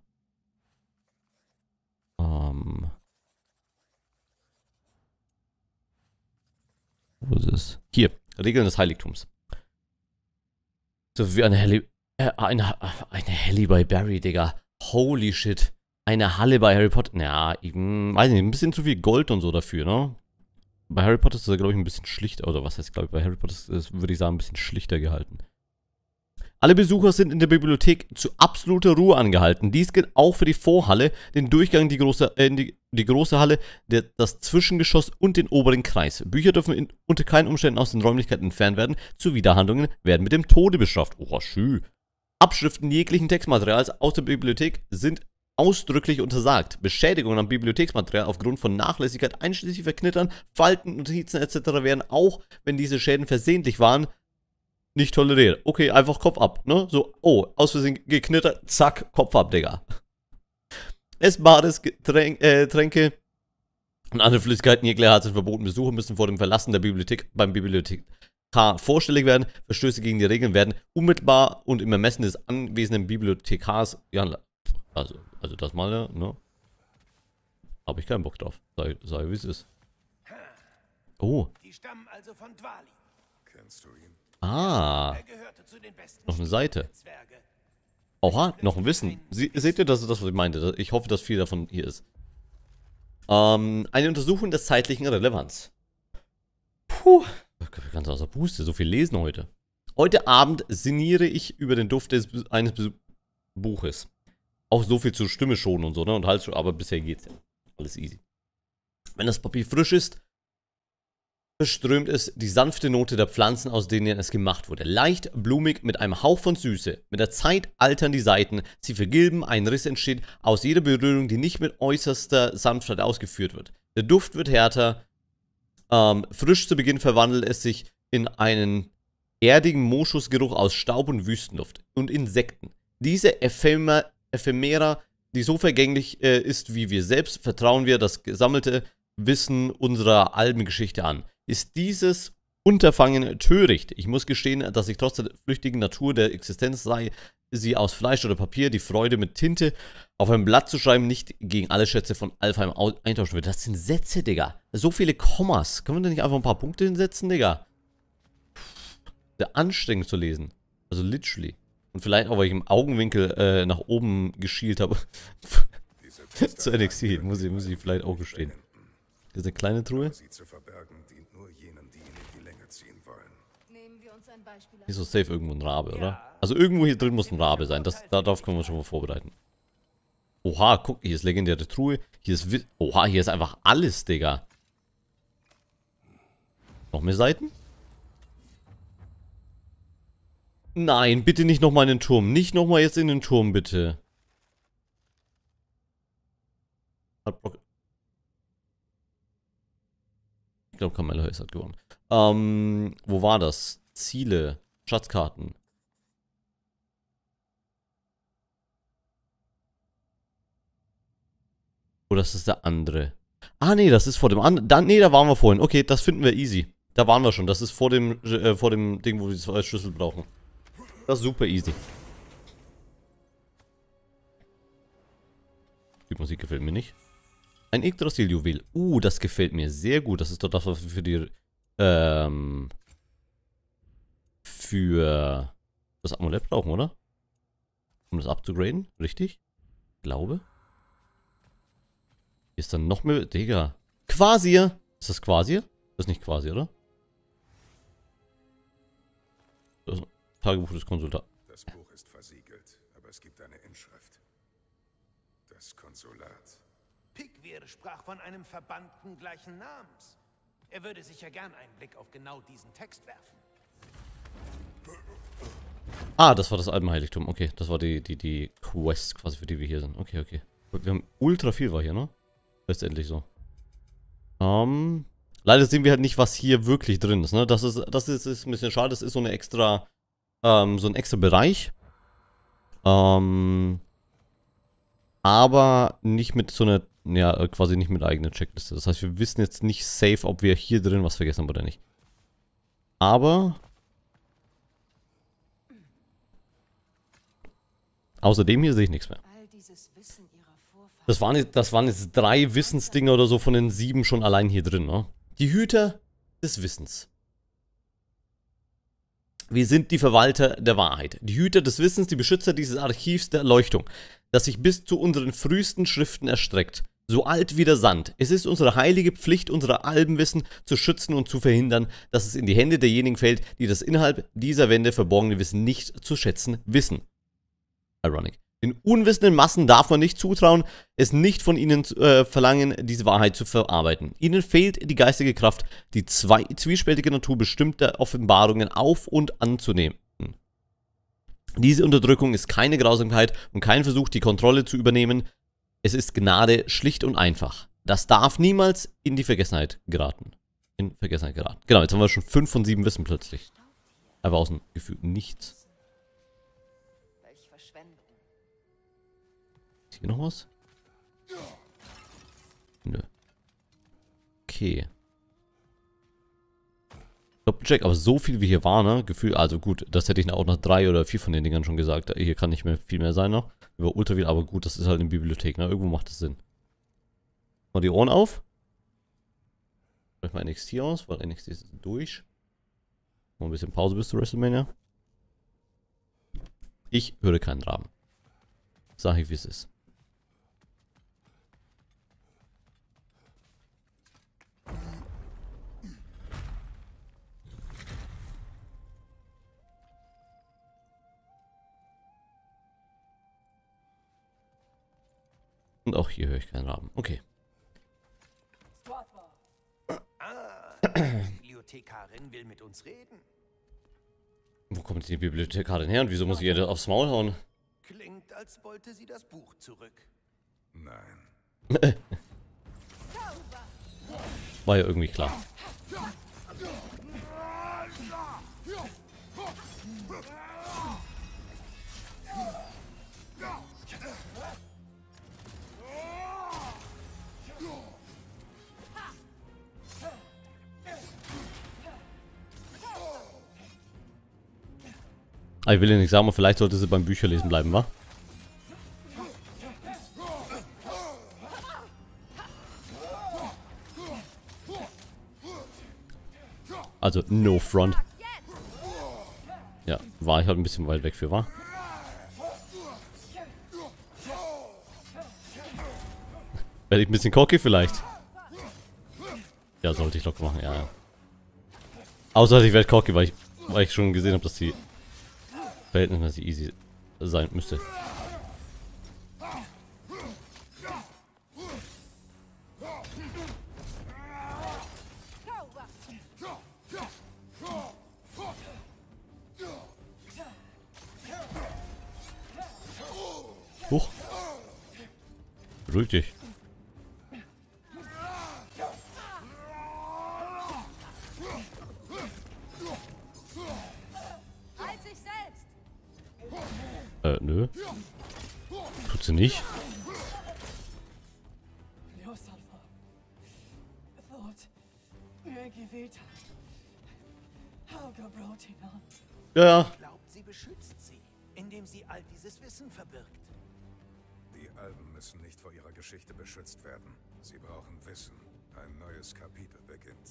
Wo ist es? Hier, Regeln des Heiligtums. So wie eine Halle bei Barry, Digga. Holy shit. Eine Halle bei Harry Potter. Ja, ich weiß nicht, ein bisschen zu viel Gold und so dafür, ne? Bei Harry Potter ist das, glaube ich, ein bisschen schlichter. Oder was heißt, glaube ich, bei Harry Potter ist das, würde ich sagen, ein bisschen schlichter gehalten. Alle Besucher sind in der Bibliothek zu absoluter Ruhe angehalten. Dies gilt auch für die Vorhalle, den Durchgang, die große Halle, das Zwischengeschoss und den oberen Kreis. Bücher dürfen unter keinen Umständen aus den Räumlichkeiten entfernt werden. Zuwiderhandlungen werden mit dem Tode bestraft. Oh, schön. Abschriften jeglichen Textmaterials aus der Bibliothek sind ausdrücklich untersagt. Beschädigungen am Bibliotheksmaterial aufgrund von Nachlässigkeit, einschließlich Verknittern, Falten, Notizen etc. werden auch, wenn diese Schäden versehentlich waren, nicht toleriert. Okay, einfach Kopf ab, ne? So, oh, aus Versehen geknittert, zack, Kopf ab, Digga. Essbares Tränke und andere Flüssigkeiten jeglicher Art sind verboten. Besucher müssen vor dem Verlassen der Bibliothek beim Bibliothekar vorstellig werden. Verstöße gegen die Regeln werden unmittelbar und im Ermessen des anwesenden Bibliothekars, ja, also das mal, ne? Habe ich keinen Bock drauf. Sei wie es ist. Oh. Die stammen also von Dwali. Kennst du ihn? Ah. Er gehörte zu den besten Noch eine Seite. Zwerge. Oha, noch ein Wissen. Seht ihr, das ist das, was ich meinte? Ich hoffe, dass viel davon hier ist. Eine Untersuchung der zeitlichen Relevanz. Puh. Ganz außer Puste, so viel lesen heute. Heute Abend sinniere ich über den Duft eines Buches. Auch so viel zur Stimme schon und so, ne? Und halt, aber bisher geht's ja. Alles easy. Wenn das Papier frisch ist, verströmt es die sanfte Note der Pflanzen, aus denen es gemacht wurde. Leicht blumig mit einem Hauch von Süße. Mit der Zeit altern die Seiten, sie vergilben, ein Riss entsteht aus jeder Berührung, die nicht mit äußerster Sanftheit ausgeführt wird. Der Duft wird härter. Frisch zu Beginn verwandelt es sich in einen erdigen Moschusgeruch aus Staub und Wüstenluft und Insekten. Diese Ephemera, die so vergänglich ist wie wir selbst, vertrauen wir das gesammelte Wissen unserer Albengeschichte an. Ist dieses Unterfangen töricht? Ich muss gestehen, dass ich trotz der flüchtigen Natur der Existenz, sei sie aus Fleisch oder Papier, die Freude mit Tinte auf ein Blatt zu schreiben, nicht gegen alle Schätze von Alfheim eintauschen will. Das sind Sätze, Digga. So viele Kommas. Können wir da nicht einfach ein paar Punkte hinsetzen, Digga? Sehr anstrengend zu lesen. Also literally. Und vielleicht auch, weil ich im Augenwinkel nach oben geschielt habe. Zu NXT. Muss ich vielleicht auch gestehen. Das ist eine kleine Truhe. Sie zu verbergen dient nur jenen, die ihn in die Länge ziehen wollen. Nehmen wir uns ein Beispiel Hier ist so safe irgendwo ein Rabe, oder? Also irgendwo hier drin muss ein Rabe sein. Darauf können wir uns schon mal vorbereiten. Oha, guck, hier ist legendäre Truhe. Hier ist Oha, hier ist einfach alles, Digga. Noch mehr Seiten? Nein, bitte nicht nochmal in den Turm. Nicht nochmal jetzt in den Turm, bitte. Ich glaube, Carmelo Hayes hat gewonnen. Wo war das? Ziele. Schatzkarten. Oder ist das der andere? Ah, nee, das ist vor dem anderen. Nee, da waren wir vorhin. Okay, das finden wir easy. Da waren wir schon. Das ist vor dem Ding, wo wir die 2 Schlüssel brauchen. Das ist super easy. Die Musik gefällt mir nicht. Ein Yggdrasil-Juwel. Das gefällt mir sehr gut. Das ist doch das, was wir für die, für das Amulett brauchen, oder? Um das abzugraden, richtig? Glaube. Hier ist dann noch mehr, Digga. Quasir! Ist das Quasir? Das ist nicht Quasir, oder? Das Tagebuch des Konsulats. Das Buch ist versiegelt, aber es gibt eine Inschrift. Das Konsulat. Pikvir sprach von einem Verbannten gleichen Namens. Er würde sicher gern einen Blick auf genau diesen Text werfen. Ah, das war das Alpenheiligtum. Okay, das war die Quest quasi, für die wir hier sind. Okay, okay. Wir haben ultra viel war hier, ne? Letztendlich so. Leider sehen wir halt nicht, was hier wirklich drin ist, ne? Das ist ein bisschen schade. Das ist so ein extra Bereich. Aber nicht mit so einer, ja, quasi nicht mit eigener Checkliste. Das heißt, wir wissen jetzt nicht safe, ob wir hier drin was vergessen haben oder nicht. Aber außerdem hier sehe ich nichts mehr. Das waren jetzt 3 Wissensdinger oder so von den 7 schon allein hier drin, ne? Die Hüter des Wissens. Wir sind die Verwalter der Wahrheit. Die Hüter des Wissens, die Beschützer dieses Archivs der Erleuchtung, das sich bis zu unseren frühesten Schriften erstreckt. So alt wie der Sand. Es ist unsere heilige Pflicht, unser Albenwissen zu schützen und zu verhindern, dass es in die Hände derjenigen fällt, die das innerhalb dieser Wände verborgene Wissen nicht zu schätzen wissen. Ironic. Den unwissenden Massen darf man nicht zutrauen, es nicht von ihnen verlangen, diese Wahrheit zu verarbeiten. Ihnen fehlt die geistige Kraft, die zwiespältige Natur bestimmter Offenbarungen auf- und anzunehmen. Diese Unterdrückung ist keine Grausamkeit und kein Versuch, die Kontrolle zu übernehmen. Es ist Gnade schlicht und einfach. Das darf niemals in die Vergessenheit geraten. Genau, jetzt haben wir schon 5 von 7 Wissen plötzlich. Einfach aus dem Gefühl nichts. Ist hier noch was? Nö. Okay. Doppelcheck, aber so viel wie hier war, ne? Gefühl, also gut, das hätte ich auch nach 3 oder 4 von den Dingern schon gesagt. Hier kann nicht mehr viel mehr sein noch. Über ultra viel, aber gut, das ist halt eine Bibliothek, ne? Irgendwo macht das Sinn. Mal die Ohren auf. Vielleicht mal NXT aus, weil NXT ist durch. Mal ein bisschen Pause bis zu WrestleMania. Ich höre keinen Raben. Sag ich, wie es ist. Und auch hier höre ich keinen Raben. Okay. Bibliothekarin will mit uns reden. Wo kommt die Bibliothekarin her und wieso muss ich ihr aufs Maul hauen? Klingt, als wollte sie das Buch zurück. Nein. War ja irgendwie klar. Ich will ja nicht sagen, aber vielleicht sollte sie beim Bücherlesen bleiben, wa? Also, no front. Ja, war ich halt ein bisschen weit weg für, wa? Werde ich ein bisschen cocky vielleicht? Ja, sollte ich locker machen, ja. Außer ich werde cocky, weil ich schon gesehen habe, dass die verhältnismäßig easy sein müsste. Huch. Beruhig dich. Nö. Tut sie nicht. Ja, ja. Glaubt, sie beschützt sie, indem sie all dieses Wissen verbirgt. Die Alben müssen nicht vor ihrer Geschichte beschützt werden. Sie brauchen Wissen. Ein neues Kapitel beginnt.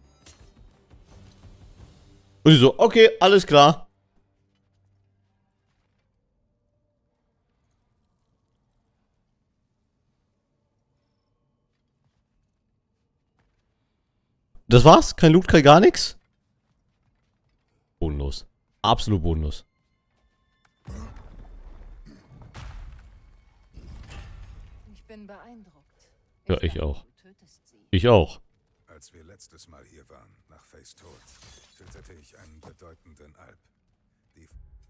Und sie so, okay, alles klar. Das war's? Kein Loot, kein gar nichts? Bodenlos. Absolut bodenlos. Ich bin beeindruckt. Ja, ich dachte, auch. du tötest sie. Ich auch. Als wir letztes Mal hier waren, nach Fays Tod, tötete ich einen bedeutenden Alp. Die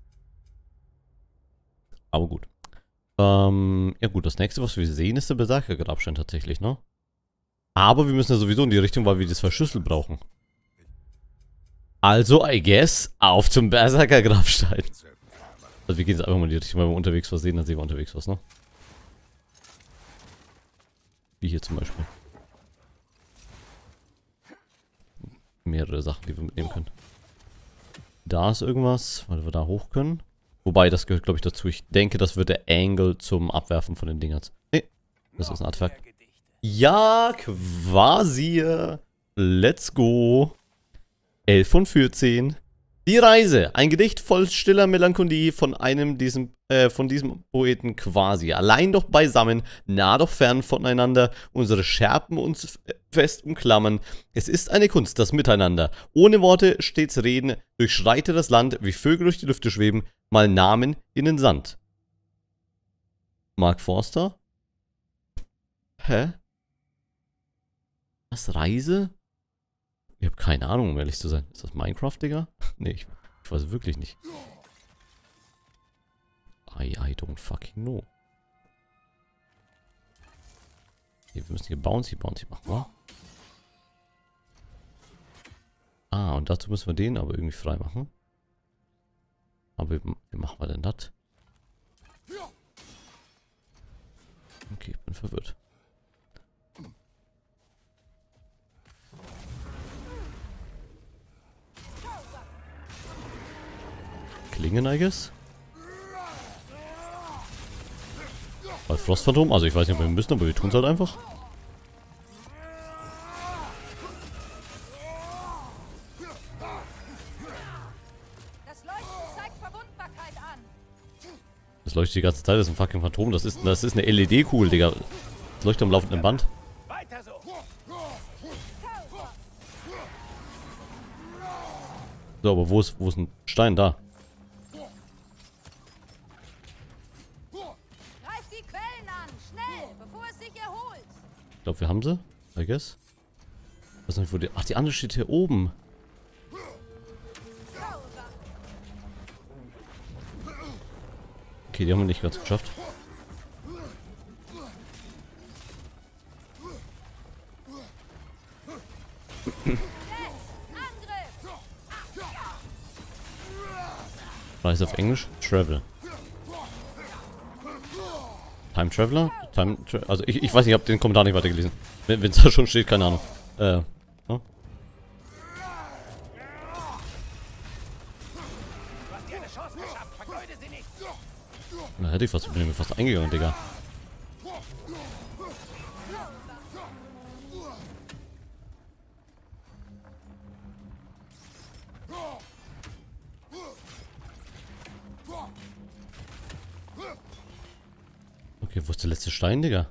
Aber gut. Ja gut, das nächste, was wir sehen, ist der Berserker-Grabstein tatsächlich, ne? Aber wir müssen ja sowieso in die Richtung, weil wir die 2 Schlüssel brauchen. Also, I guess, auf zum Berserker-Grabstein. Also wir gehen jetzt einfach mal in die Richtung, weil wir unterwegs was sehen, dann sehen wir unterwegs was, ne? Wie hier zum Beispiel. Mehrere Sachen, die wir mitnehmen können. Da ist irgendwas, weil wir da hoch können. Wobei, das gehört, glaube ich, dazu. Ich denke, das wird der Angle zum Abwerfen von den Dingern. Nee, das ist ein Artefakt. Ja, quasi. Let's go. 11 von 14. Die Reise. Ein Gedicht voll stiller Melancholie von diesem Poeten quasi. Allein doch beisammen, nah doch fern voneinander. Unsere Scherben uns fest umklammern. Es ist eine Kunst, das Miteinander. Ohne Worte stets reden, durchschreite das Land, wie Vögel durch die Lüfte schweben, mal Namen in den Sand. Mark Forster? Hä? Was, Reise? Ich habe keine Ahnung, um ehrlich zu sein. Ist das Minecraft, Digga? Nee, ich weiß wirklich nicht. I don't fucking know. Okay, wir müssen hier Bouncy machen, wa? Ah, und dazu müssen wir den aber irgendwie frei machen. Aber wie machen wir denn das? Okay, ich bin verwirrt. Klingen, I guess. Bei Frostphantom, also ich weiß nicht, ob wir müssen, aber wir tun es halt einfach. Das Leuchten zeigt Verwundbarkeit an. Das leuchtet die ganze Zeit, das ist ein fucking Phantom. Das ist eine LED-Kugel, Digga. Das leuchtet am laufenden Band. Weiter so. So, aber wo ist ein Stein? Da. Greif die Quellen an, schnell, bevor es sich erholt. Ich glaube, wir haben sie. I guess. Ich weiß nicht, wo die... Ach, die andere steht hier oben. Okay, die haben wir nicht ganz geschafft. Was ist auf Englisch? Travel. Time Traveler? Also ich weiß nicht, ich habe den Kommentar nicht weitergelesen. Wenn es da schon steht, keine Ahnung. Ja. Na, hätte ich fast, bin ich fast eingegangen, Digga. Okay, wo ist der letzte Stein, Digga?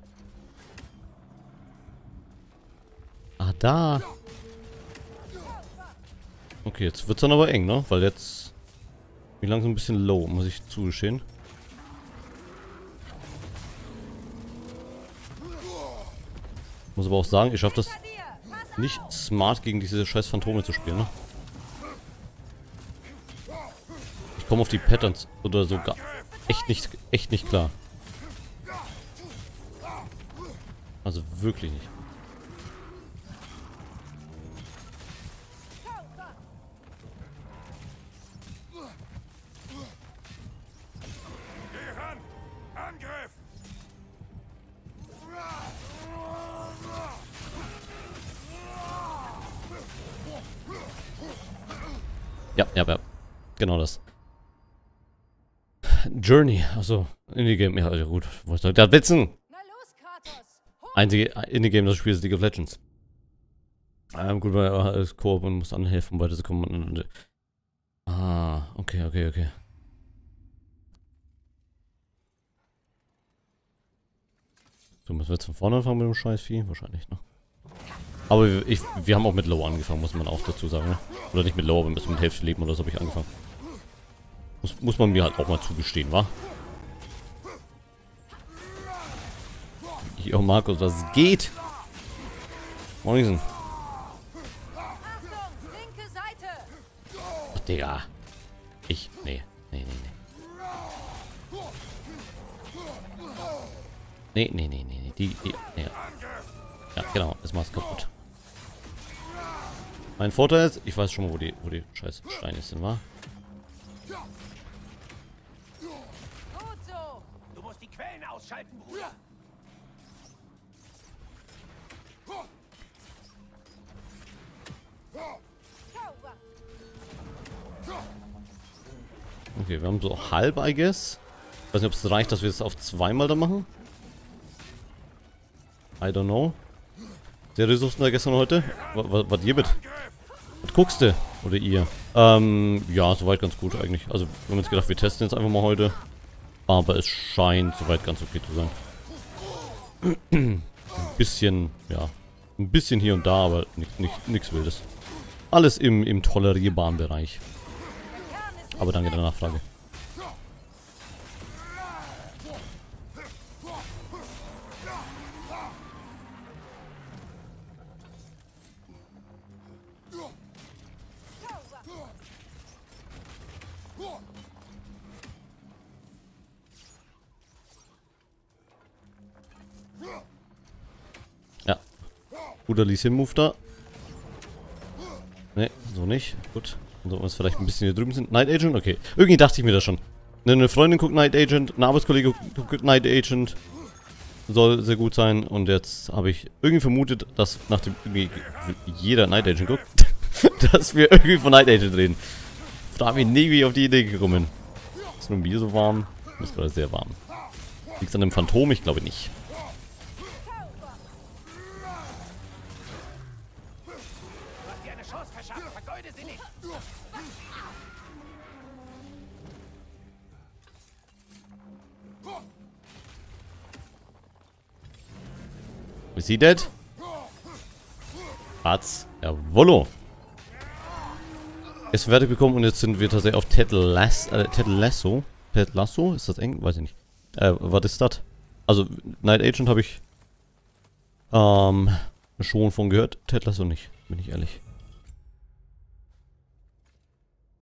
Ah, da. Okay, jetzt wird's dann aber eng, ne? Weil jetzt bin ich langsam ein bisschen low, muss ich zugestehen. Muss aber auch sagen, ich schaffe das nicht smart gegen diese scheiß Phantome zu spielen, ne? Ich komme auf die Patterns oder sogar echt nicht klar. Also wirklich nicht. Angriff! Ja. Genau das. Journey, also Indie-Game, ja, also gut. Der Witzen! Na los, Kratos! Einzige Indie-Game, das Spiel ist League of Legends. Gut, weil alles Koop und muss anhelfen, um weiterzukommen. Ah, okay. So, müssen wir jetzt von vorne anfangen mit dem Scheiß-Vieh? Wahrscheinlich, ne? Aber wir haben auch mit Low angefangen, muss man auch dazu sagen, ne? Oder nicht mit Low, aber mit Hälfte Leben oder so habe ich angefangen. Muss man mir halt auch mal zugestehen, wa? Yo, Markus, was geht? Moinsen. Achtung, linke Seite! Ach, Digga. Nee. Nee. Ja, genau, das macht's kaputt. Mein Vorteil ist, ich weiß schon mal, wo die scheiß Steine sind, wa? Gut so! Du musst die Quellen ausschalten, Bruder. Okay, wir haben so halb, I guess. Ich weiß nicht, ob es reicht, dass wir es auf zweimal da machen. I don't know. Sehr Ressourcen da gestern und heute. Was ihr mit? Was guckst du? Oder ihr? Ja, soweit ganz gut eigentlich. Also, wir haben jetzt gedacht, wir testen jetzt einfach mal heute. Aber es scheint soweit ganz okay zu sein. Ein bisschen, ja. Ein bisschen hier und da, aber nichts Wildes. Alles im tolerierbaren Bereich. Aber danke der Nachfrage. Ja. Guter Lee Sin-Move da. Ne, so nicht. Gut. Dann sollten wir es vielleicht ein bisschen hier drüben sind. Night Agent? Okay. Irgendwie dachte ich mir das schon. Eine Freundin guckt Night Agent, ein Arbeitskollege guckt Night Agent. Soll sehr gut sein. Und jetzt habe ich irgendwie vermutet, dass nachdem irgendwie jeder Night Agent guckt, dass wir irgendwie von Night Agent reden. Da habe ich nie auf die Idee gekommen. Ist nur ein Bier so warm? Ist gerade sehr warm. Liegt es an dem Phantom? Ich glaube nicht. Is he dead? Ratz. Jawollo. Ist fertig bekommen und jetzt sind wir tatsächlich auf Ted Lasso. Ted Lasso? Ist das eng? Weiß ich nicht. Was ist das? Also, Night Agent habe ich schon von gehört. Ted Lasso nicht, bin ich ehrlich.